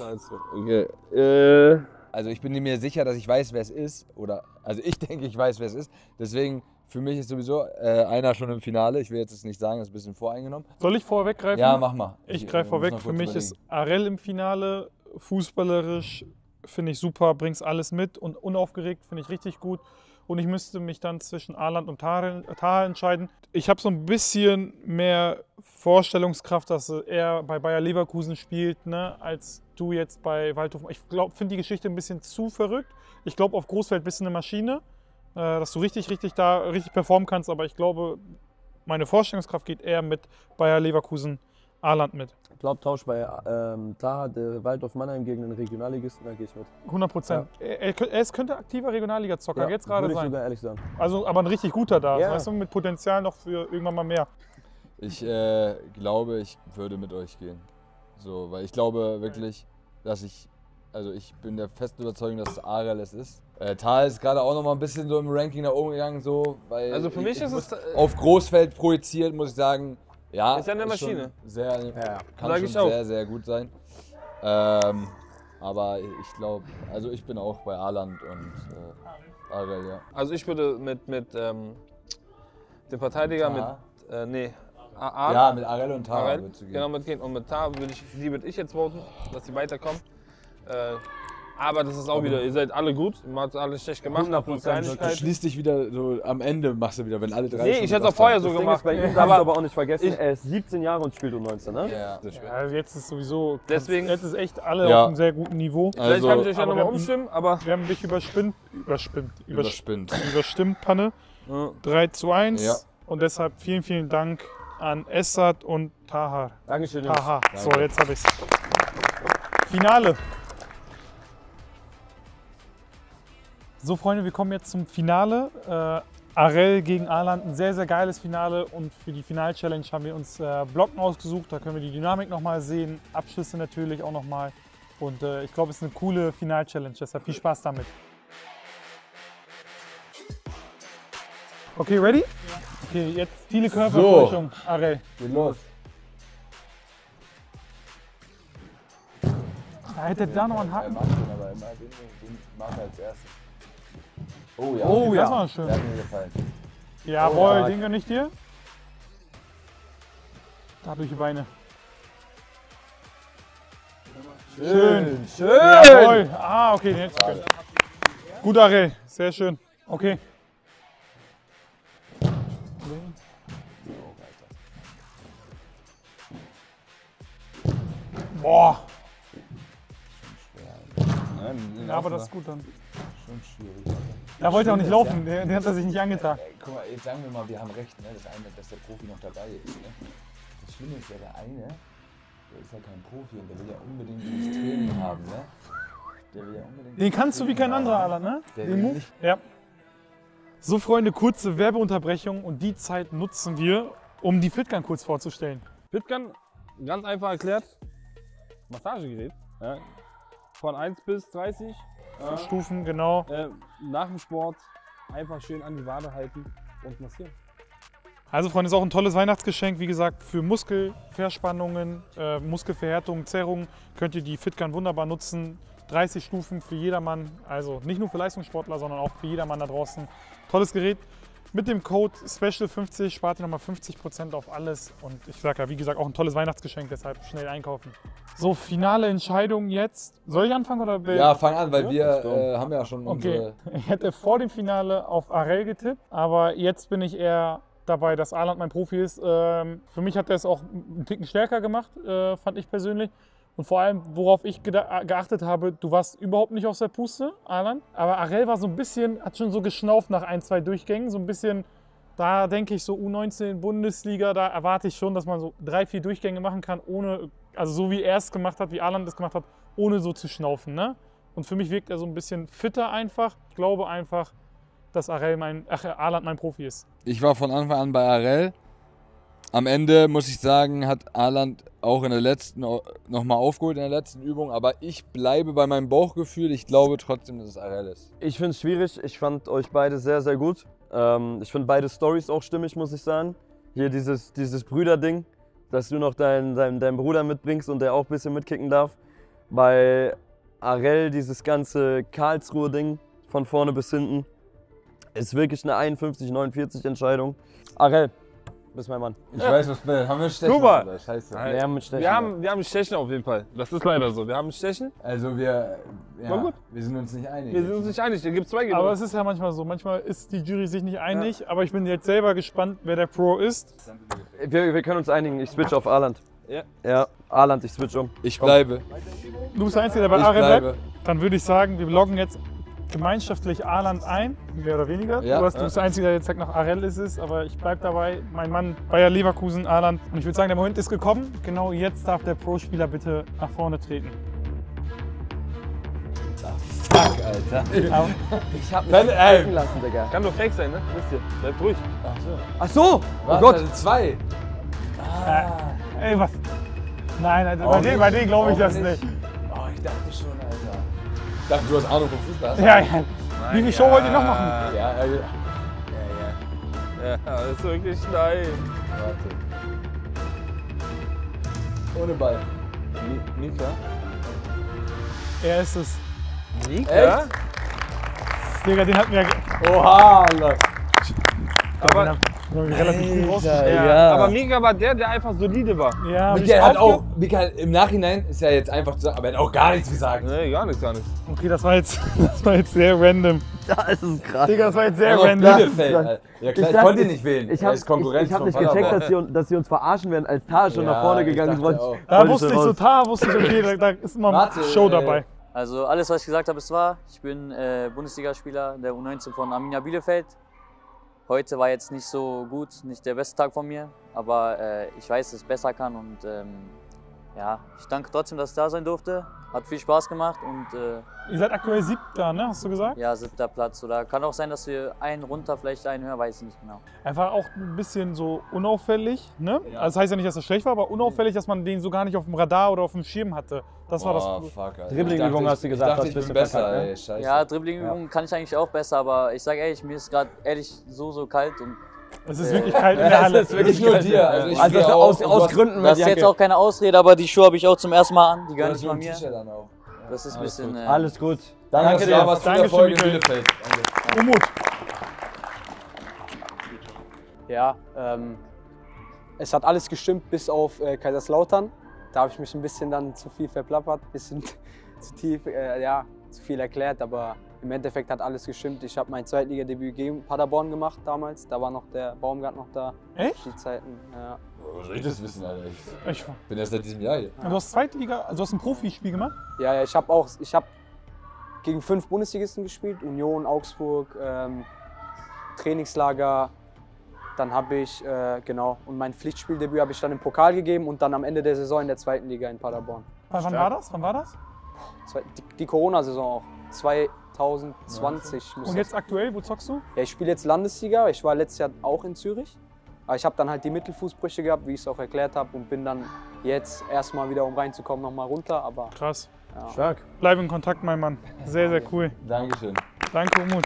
Okay. Also ich bin mir sicher, dass ich weiß, wer es ist. Also ich denke, ich weiß, wer es ist. Deswegen, für mich ist sowieso einer schon im Finale. Ich will jetzt nicht sagen, das ist ein bisschen voreingenommen. soll ich vorweggreifen? Ja, mach mal. Ich greife vorweg. muss noch Für kurz mich ist Arel im Finale. Fußballerisch finde ich super, bringst alles mit und unaufgeregt finde ich richtig gut. Und ich müsste mich dann zwischen Arland und Taha entscheiden. Ich habe so ein bisschen mehr Vorstellungskraft, dass er bei Bayer Leverkusen spielt, ne, als du jetzt bei Waldhof. Ich finde die Geschichte ein bisschen zu verrückt. Ich glaube, auf Großfeld bist du eine Maschine, dass du richtig performen kannst. Aber ich glaube, meine Vorstellungskraft geht eher mit Bayer Leverkusen Arland mit. Ich glaube, Tausch bei Taha, der Waldorf Mannheim gegen den Regionalligisten, da gehe ich mit. 100%. Ja. Er könnte aktiver Regionalliga-Zocker jetzt gerade würde ich sein. sogar ehrlich sagen. Also, aber ein richtig guter da, Ja. weißt du, mit Potenzial noch für irgendwann mal mehr. Ich glaube, ich würde mit euch gehen. So, weil ich glaube wirklich, dass ich bin der festen Überzeugung, dass es Arel es ist. Taha ist gerade auch noch mal ein bisschen so im Ranking nach oben gegangen, so, weil Also für mich ist es auf Großfeld projiziert, muss ich sagen. Ja, ist ja eine Maschine. Kann schon sehr, sehr gut sein. Aber ich glaube, also ich bin auch bei Arland und Arel, ja. Also ich würde mit dem Verteidiger Taha? Ja, mit Arel und Taha würdest du gehen. Genau, mitgehen. Und mit Taha würde ich jetzt voten, dass sie weiterkommen. Aber das ist auch wieder, ihr seid alle gut, ihr habt alles schlecht gemacht, nach Du schließt dich wieder so, am Ende machst du wieder, wenn alle 3 Nee, schon ich hätte es auch gesagt vorher haben. so Das Ding gemacht. ist, bei ihm darfst du aber auch nicht vergessen, er ist 17 Jahre und spielt U19, ne? Ja. Also jetzt ist sowieso, Deswegen- jetzt ist echt alle Ja. auf einem sehr guten Niveau. Vielleicht Also- kann ich euch ja Aber nochmal wir haben- umstimmen, aber Wir haben dich überstimmt, Überspinnt. Panne. 3:1. Ja. Und deshalb vielen, vielen Dank an Essad und Tahar. Dankeschön, Jungs. Taha. So, jetzt habe ich's. Finale. So, Freunde, wir kommen jetzt zum Finale. Arel gegen Aland, ein sehr, sehr geiles Finale. Und für die Final-Challenge haben wir uns Blocken ausgesucht. Da können wir die Dynamik nochmal sehen, Abschlüsse natürlich auch nochmal. Und ich glaube, es ist eine coole Final-Challenge. Deshalb viel Spaß damit. Okay, ready? Ja. Okay, jetzt viele Körperbrüchung, so. Arel. Geht los. Da hätte da noch einen Haken. Aber immer den machen wir als erstes. Oh ja, oh, ja. Das war schön. Der hat mir gefallen. Jawohl, oh, den gönn ich dir. Da durch die Beine. Schön, schön. Jawohl. Ah, okay, den hätte ich gönnt. Gut, Arel, sehr schön. Okay. Boah. Nein, ja, aber das ist gut dann. Schon schwierig. Da wollte er auch nicht laufen, der hat er sich nicht angetan. Guck mal, jetzt sagen wir mal, wir haben recht, ne? Das eine, dass der Profi noch dabei ist. Ne? Das Schlimme ist ja, der eine, der ist ja kein Profi und der will ja unbedingt dieses Training haben. Ne? Der will ja unbedingt den kannst du wie kein anderer, Alan, ne? Den Move? Ja. So, Freunde, kurze Werbeunterbrechung und die Zeit nutzen wir, um die FitGun kurz vorzustellen. FitGun, ganz einfach erklärt, Massagegerät. Ja. Von 1 bis 30 Stufen, genau. Nach dem Sport einfach schön an die Wade halten und massieren. Also Freunde, ist auch ein tolles Weihnachtsgeschenk. Wie gesagt, für Muskelverspannungen, Muskelverhärtungen, Zerrungen könnt ihr die FitGun wunderbar nutzen. 30 Stufen für jedermann, also nicht nur für Leistungssportler, sondern auch für jedermann da draußen. Tolles Gerät. Mit dem Code Special50 spart ihr nochmal 50% auf alles. Und ich sage ja, wie gesagt, auch ein tolles Weihnachtsgeschenk, deshalb schnell einkaufen. So, finale Entscheidung jetzt. Soll ich anfangen oder will? Ja, fang an, weil wir haben ja schon unsere... Okay, ich hätte vor dem Finale auf Arel getippt, aber jetzt bin ich eher dabei, dass Aland mein Profi ist. Für mich hat er es auch einen Ticken stärker gemacht, fand ich persönlich. Und vor allem, worauf ich geachtet habe, du warst überhaupt nicht aus der Puste, Alan. Aber Arel war so ein bisschen, hat schon so geschnauft nach 1, 2 Durchgängen. So ein bisschen, da denke ich so U19 Bundesliga, da erwarte ich schon, dass man so 3, 4 Durchgänge machen kann, ohne, also so wie er es gemacht hat, wie Alan es gemacht hat, ohne so zu schnaufen. Ne? Und für mich wirkt er so ein bisschen fitter einfach. Ich glaube einfach, dass Aland mein Profi ist. Ich war von Anfang an bei Arel. Am Ende, muss ich sagen, hat Aland auch in der letzten nochmal aufgeholt in der letzten Übung, aber ich bleibe bei meinem Bauchgefühl. Ich glaube trotzdem, dass es Arel ist. Ich finde es schwierig. Ich fand euch beide sehr, sehr gut. Ich finde beide Storys auch stimmig, muss ich sagen. Hier dieses Brüderding, dass du noch deinen Bruder mitbringst und der auch ein bisschen mitkicken darf. Bei Arel dieses ganze Karlsruhe-Ding von vorne bis hinten ist wirklich eine 51-49 Entscheidung. Arel. Bist mein Mann. Ich weiß, was will. Haben wir Stechen? Super. Oder? Scheiße. Wir haben Stechen. Wir haben Stechen auf jeden Fall. Das ist leider so. Wir haben Stechen. Also wir sind uns nicht einig. Wir sind uns nicht einig. Da gibt es 2 Gegner. Aber es ist ja manchmal so. Manchmal ist die Jury sich nicht einig. Ja. Aber ich bin jetzt selber gespannt, wer der Pro ist. Wir können uns einigen. Ich switch auf Aland. Ja. Ja, Aland, ich switch um. Ich bleibe. Du bist der Einzige, der bei Arel bleibt. Dann würde ich sagen, wir loggen jetzt gemeinschaftlich Aland ein, mehr oder weniger. Ja, du bist der Einzige, der jetzt sagt, nach Arel ist es, aber ich bleibe dabei. Mein Mann, Bayer Leverkusen, Aland. Und ich würde sagen, der Moment ist gekommen. Genau jetzt darf der Pro-Spieler bitte nach vorne treten. Fuck, Alter. Ich hab mich fake lassen, Digga. Kann nur fake sein, ne? Wisst ihr. Bleibt ruhig. Ach so! Oh Gott! Also 2! Ey, was? Nein, bei dem glaube ich das nicht. Oh, ich dachte schon, Alter. Ich dachte, du hast Ahnung vom Fußball. Ja. Wie viel Show wollt ihr noch machen? Ja, das ist wirklich nein. Warte. Ohne Ball. Mika? Er ist es. Mika? Digga, den hatten wir... Oha, Alter. Aber... Aber Mika war der einfach solide war. Ja, Mika im Nachhinein ist ja jetzt einfach zu sagen, aber er hat auch gar nichts gesagt. Nee, gar nichts. Okay, das war jetzt sehr random. Das ist krass. Digga, das war jetzt sehr random. Bielefeld. Ja klar, ich konnte ihn nicht wählen. Ich hab nicht gecheckt, dass sie uns verarschen werden, als Tar schon nach vorne gegangen ist. Da wusste ich so, okay, da ist immer Show dabei. Also alles, was ich gesagt habe, ist wahr. Ich bin Bundesligaspieler der U19 von Arminia Bielefeld. Heute war jetzt nicht so gut, nicht der beste Tag von mir, aber ich weiß, dass ich besser kann und ja, ich danke trotzdem, dass ich da sein durfte. Hat viel Spaß gemacht und Ihr seid aktuell 7., ne? Hast du gesagt? ja, 7. Platz. Oder kann auch sein, dass wir einen runter, vielleicht einen höher, weiß ich nicht genau. Einfach auch ein bisschen so unauffällig, ne? Also das heißt ja nicht, dass das schlecht war, aber unauffällig, dass man den so gar nicht auf dem Radar oder auf dem Schirm hatte. Das war das. Fuck, Alter. Dribbling-Übung hast du gesagt, ich dachte, ich bin besser, ey. Scheiße. Ja, Dribbling-Übungen kann ich eigentlich auch besser, aber ich sage ehrlich, mir ist gerade ehrlich so kalt und Es ist wirklich kalt in der Halle. Es ist wirklich Nicht nur kalt. dir. Also, ich Also stehe aus auf und Gründen das mit ist jetzt auch keine Ausrede, aber die Schuhe habe ich auch zum ersten Mal an, die du gehören hast nicht so von ein mir. T-Shirt dann auch. Das ist ein Alles bisschen... gut. Alles gut. Danke dir. Was für Dankeschön, Erfolg in Michael. Bielefeld. Danke. Umut. Ja, es hat alles gestimmt bis auf Kaiserslautern. Da habe ich mich ein bisschen dann zu viel verplappert, ein bisschen zu tief, ja, zu viel erklärt, aber im Endeffekt hat alles gestimmt. Ich habe mein Zweitligadebüt gegen Paderborn gemacht damals, da war noch der Baumgart noch da. Echt? Die Zeiten, ja. Was soll ich das wissen, Alter? Ich Ich, bin erst seit diesem Jahr hier. du hast Zweitliga, also du hast ein Profispiel gemacht? Ja, ich habe gegen 5 Bundesligisten gespielt, Union, Augsburg, Trainingslager. Dann habe ich, genau, und mein Pflichtspieldebüt habe ich dann im Pokal gegeben und dann am Ende der Saison in der 2. Liga in Paderborn. Wann war das? Wann war das? Die Corona-Saison auch, 2020. Und jetzt aktuell, wo zockst du? Ja, ich spiele jetzt Landesliga, ich war letztes Jahr auch in Zürich. Aber ich habe dann halt die Mittelfußbrüche gehabt, wie ich es auch erklärt habe, und bin dann jetzt erstmal wieder, um reinzukommen, nochmal runter. Aber Krass. ja. Stark. Bleib in Kontakt, mein Mann. Sehr, sehr cool. Dankeschön. Danke, Umut.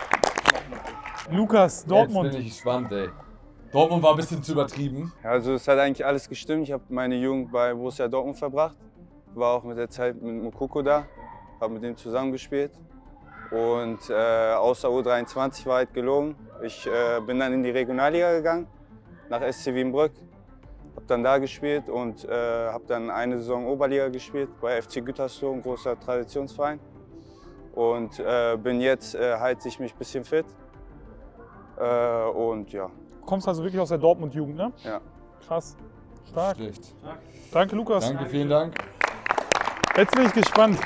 Lukas, Dortmund. Jetzt bin ich gespannt, ey. Dortmund war ein bisschen zu übertrieben. Ja, also es hat eigentlich alles gestimmt. Ich habe meine Jugend bei Borussia Dortmund verbracht. War auch mit der Zeit mit Mukoko da, habe mit ihm zusammengespielt. Und außer U23 war halt gelogen. Ich bin dann in die Regionalliga gegangen, nach SC Wienbrück. Habe dann da gespielt und habe dann eine Saison Oberliga gespielt bei FC Gütersloh, ein großer Traditionsverein. Und bin jetzt, halte ich mich ein bisschen fit. Und ja. Du kommst also wirklich aus der Dortmund-Jugend, ne? Ja. Krass. Stark. Schlecht. Danke, Lukas. Danke, vielen Dank. Jetzt bin ich gespannt.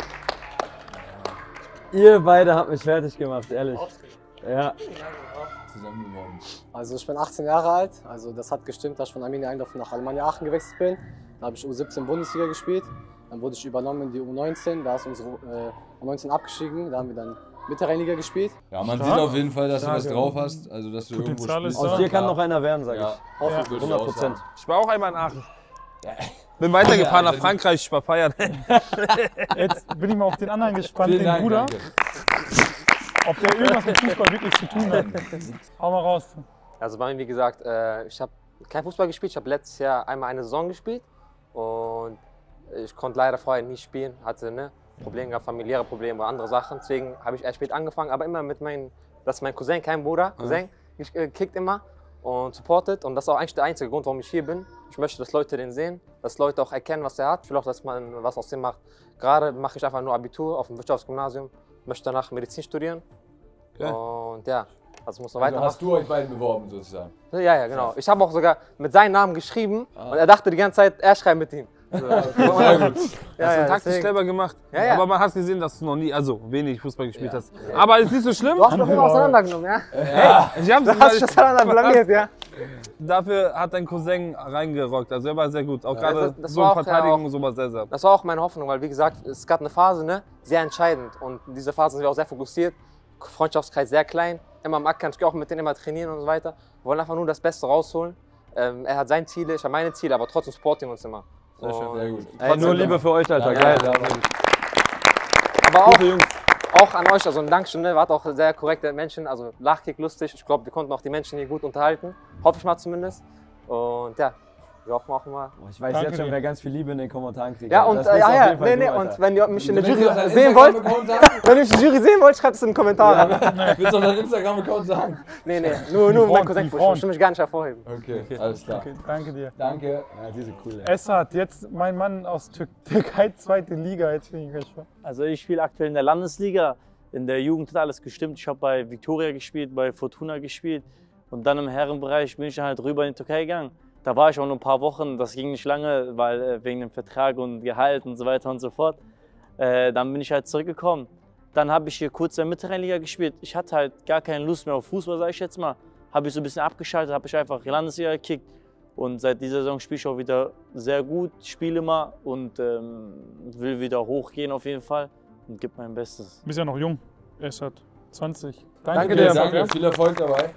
Ihr beide habt mich fertig gemacht, ehrlich. Ja. Zusammen geworden. Also ich bin 18 Jahre alt, also das hat gestimmt, dass ich von Arminia Eindhoven nach Alemannia Aachen gewechselt bin. Da habe ich U17 Bundesliga gespielt, dann wurde ich übernommen in die U19, da ist unsere U19 abgestiegen, da haben wir dann Mittelrheinliga gespielt. Ja, man Stark. sieht auf jeden Fall, dass du Stark, was ja. drauf hast. Also, dass du Potenzial irgendwo ist spielst. da. Aus dir kann noch einer werden, sag Ja, ich. Ja. würde ich auch 100%. sagen. Ich war auch einmal in Aachen. Bin weitergefahren nach Frankreich, ich war feiern. Jetzt bin ich mal auf den anderen gespannt, Vielen den Dank, Bruder. danke. Ob der irgendwas mit Fußball wirklich zu tun hat. Hau mal raus. Also bei mir, wie gesagt, ich habe kein Fußball gespielt. Ich habe letztes Jahr einmal eine Saison gespielt und ich konnte leider vorher nicht spielen. Hatte Probleme gehabt, familiäre Probleme oder andere Sachen. Deswegen habe ich erst spät angefangen, aber immer mit das ist mein Cousin, kein Bruder. Cousin kickt immer und supportet und das ist auch eigentlich der einzige Grund, warum ich hier bin. Ich möchte, dass Leute den sehen, dass Leute auch erkennen, was er hat. Ich will auch, dass man was aus dem macht. Gerade mache ich einfach nur Abitur auf dem Wirtschaftsgymnasium, möchte danach Medizin studieren. Okay. Und ja, also muss noch Also weitermachen. hast du euch beiden beworben, sozusagen? Ja, genau. Ich habe auch sogar mit seinem Namen geschrieben und er dachte die ganze Zeit, er schreibt mit ihm. So. Sehr gut. Hast du taktisch deswegen. clever gemacht. Ja, ja. Aber man hat gesehen, dass du noch nie, also wenig Fußball gespielt hast. Aber ist nicht so schlimm. Du hast mich immer auseinandergenommen, ja? Ich hab's Du hast dich auseinander blamiert, ja? Dafür hat dein Cousin reingerockt. Also er war sehr gut. Auch gerade das so war in auch, Verteidigung ja, so war sehr. Das war auch meine Hoffnung, weil wie gesagt, es gab eine Phase, sehr entscheidend. Und in dieser Phase sind wir auch sehr fokussiert. Freundschaftskreis sehr klein. Immer am Ackern, ich gehe auch mit denen immer trainieren und so weiter. Wir wollen einfach nur das Beste rausholen. Er hat seine Ziele, ich habe meine Ziele, aber trotzdem supporten wir uns immer. Sehr schön. Sehr gut. Ey, nur Liebe für euch, Alter. Geil. Aber auch an euch, also ein Dankeschön, wart auch sehr korrekte Menschen, also Lachkick, lustig. Ich glaube, wir konnten auch die Menschen hier gut unterhalten. Hoffe ich mal zumindest. Und ja, wir hoffen auch mal. Ich weiß Danke jetzt schon, dir. wer ganz viel Liebe in den Kommentaren kriegt. Ja, und Das bist auf jeden Fall du, und Alter. wenn ihr mich in der Jury Willst du deinen sehen wollt, Instagram-Account sagen? wenn ihr mich in der Jury sehen wollt, schreibt es in den Kommentaren. Willst du deinen Instagram-Account sagen? Nee, nur mein Frauen, Cousin, die ich Frauen. will mich gar nicht hervorheben. Okay, alles klar. Okay, danke dir. Danke. Ja, die sind cool, ey. Esat, jetzt mein Mann aus Türkei, 2. Liga. Jetzt bin ich gespannt. Also ich spiele aktuell in der Landesliga. In der Jugend hat alles gestimmt. Ich habe bei Viktoria gespielt, bei Fortuna gespielt. Und dann im Herrenbereich bin ich halt rüber in die Türkei gegangen. Da war ich auch nur ein paar Wochen, das ging nicht lange, weil wegen dem Vertrag und Gehalt und so weiter und so fort. Dann bin ich halt zurückgekommen. Dann habe ich hier kurz in der Mittelrheinliga gespielt. Ich hatte halt gar keine Lust mehr auf Fußball, sage ich jetzt mal. habe ich so ein bisschen abgeschaltet, habe ich einfach Landesliga gekickt. Und seit dieser Saison spiele ich auch wieder sehr gut, spiele immer und will wieder hochgehen auf jeden Fall und gebe mein Bestes. Du bist ja noch jung, er ist halt 20. Danke dir, danke, viel Erfolg dabei.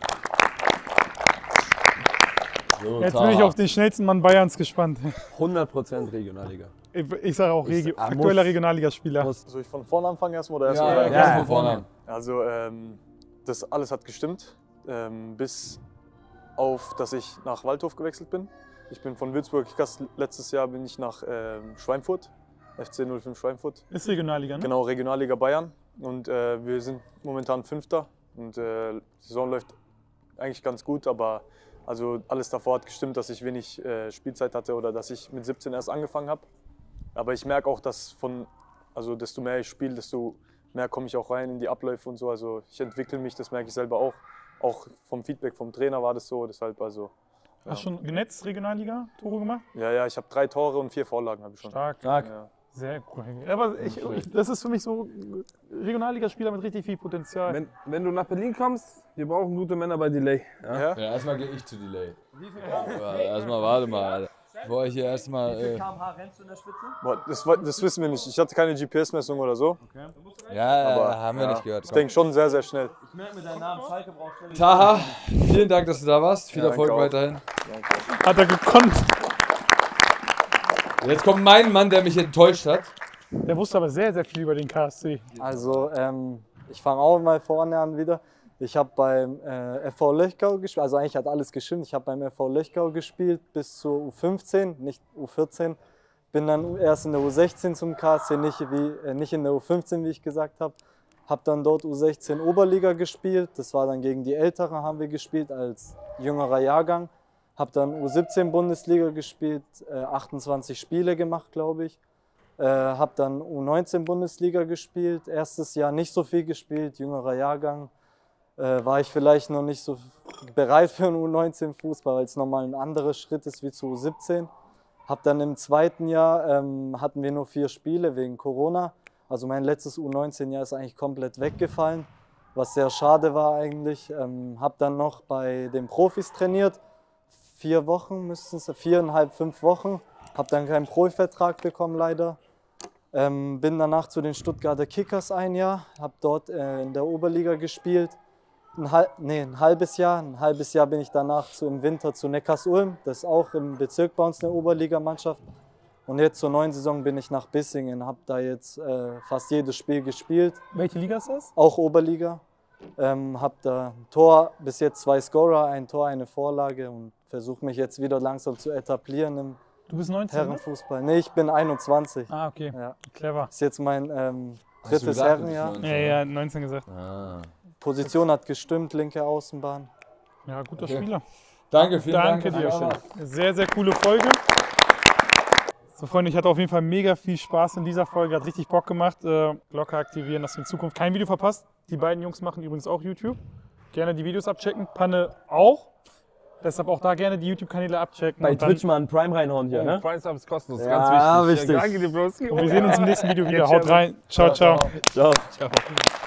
So, jetzt bin ich auf den schnellsten Mann Bayerns gespannt. 100% Regionalliga. Ich sage auch aktueller Regionalligaspieler. Soll ich von vorne anfangen erstmal oder erstmal? Von vorne an. Also das alles hat gestimmt, bis auf, dass ich nach Waldhof gewechselt bin. Ich bin von Würzburg Kickers, letztes Jahr bin ich nach Schweinfurt, FC 05 Schweinfurt. Ist Regionalliga, ne? Genau, Regionalliga Bayern. Und wir sind momentan Fünfter und die Saison läuft eigentlich ganz gut, aber also alles davor hat gestimmt, dass ich wenig Spielzeit hatte oder dass ich mit 17 erst angefangen habe. Aber ich merke auch, dass desto mehr ich spiele, desto mehr komme ich auch rein in die Abläufe und so. Also ich entwickle mich, das merke ich selber auch. Auch vom Feedback vom Trainer war das so, deshalb also. Ja. Hast du schon genetzt Regionalliga Tore gemacht? Ja, ich habe 3 Tore und 4 Vorlagen habe ich schon. Stark. Ja. Sehr cool. Aber das ist für mich so Regionalligaspieler mit richtig viel Potenzial. Wenn du nach Berlin kommst, wir brauchen gute Männer bei Delay. Ja, erstmal gehe ich zu Delay. Wie viel erstmal warte mal, Alter. Bevor ich hier erstmal. Wie viel km/h rennst du in der Spitze? Boah, das wissen wir nicht. Ich hatte keine GPS-Messung oder so. Okay. Ja, aber haben wir nicht gehört. Ich denke schon sehr, sehr schnell. Ich merke mir deinen Namen, Schalke braucht Taha, vielen Dank, dass du da warst. Viel Erfolg weiterhin. Danke. Hat er gekonnt. Jetzt kommt mein Mann, der mich enttäuscht hat. Der wusste aber sehr, sehr viel über den KSC. Also, ich fange auch mal vorne an wieder. Ich habe beim FV Löchgau gespielt, also eigentlich hat alles gestimmt. Ich habe beim FV Löchgau gespielt bis zur U15, nicht U14. Bin dann erst in der U16 zum KSC, nicht in der U15, wie ich gesagt habe. Habe dann dort U16 Oberliga gespielt. Das war dann gegen die Älteren, haben wir gespielt als jüngerer Jahrgang. Habe dann U17 Bundesliga gespielt, 28 Spiele gemacht, glaube ich. Habe dann U19 Bundesliga gespielt, erstes Jahr nicht so viel gespielt, jüngerer Jahrgang. War ich vielleicht noch nicht so bereit für einen U19-Fußball, weil es nochmal ein anderer Schritt ist wie zu U17. Hab dann im zweiten Jahr, hatten wir nur 4 Spiele wegen Corona. Also mein letztes U19-Jahr ist eigentlich komplett weggefallen, was sehr schade war eigentlich. Hab dann noch bei den Profis trainiert, 4 Wochen müssten es, 4,5, 5 Wochen. Hab dann keinen Profivertrag bekommen leider. Bin danach zu den Stuttgarter Kickers ein Jahr, hab dort in der Oberliga gespielt. Ein halbes Jahr bin ich danach im Winter zu Neckarsulm, das ist auch im Bezirk bei uns eine Oberligamannschaft. Und jetzt zur neuen Saison bin ich nach Bissingen, habe da jetzt fast jedes Spiel gespielt. Welche Liga ist das? Auch Oberliga. Habe da ein Tor, bis jetzt 2 Scorer, ein Tor, eine Vorlage und versuche mich jetzt wieder langsam zu etablieren im Du bist 19, Herrenfußball. Ne? Nee, ich bin 21. Ah, okay. Ja. Clever. Ist jetzt mein drittes Herrenjahr. Ja, 19 gesagt. Position hat gestimmt, linke Außenbahn. Ja, guter Spieler. Danke, vielen Dank. Danke dir. Sehr, sehr coole Folge. So, Freunde, ich hatte auf jeden Fall mega viel Spaß in dieser Folge. Hat richtig Bock gemacht. Glocke aktivieren, dass ihr in Zukunft kein Video verpasst. Die beiden Jungs machen übrigens auch YouTube. Gerne die Videos abchecken. Panne auch. Deshalb auch da gerne die YouTube-Kanäle abchecken. Bei Twitch mal einen Prime reinhauen hier, ne? Prime Sub ist kostenlos, ja, ganz wichtig. wichtig. Danke dir, Broski. Und wir sehen uns im nächsten Video wieder. Haut rein. Ciao, ciao. Ciao.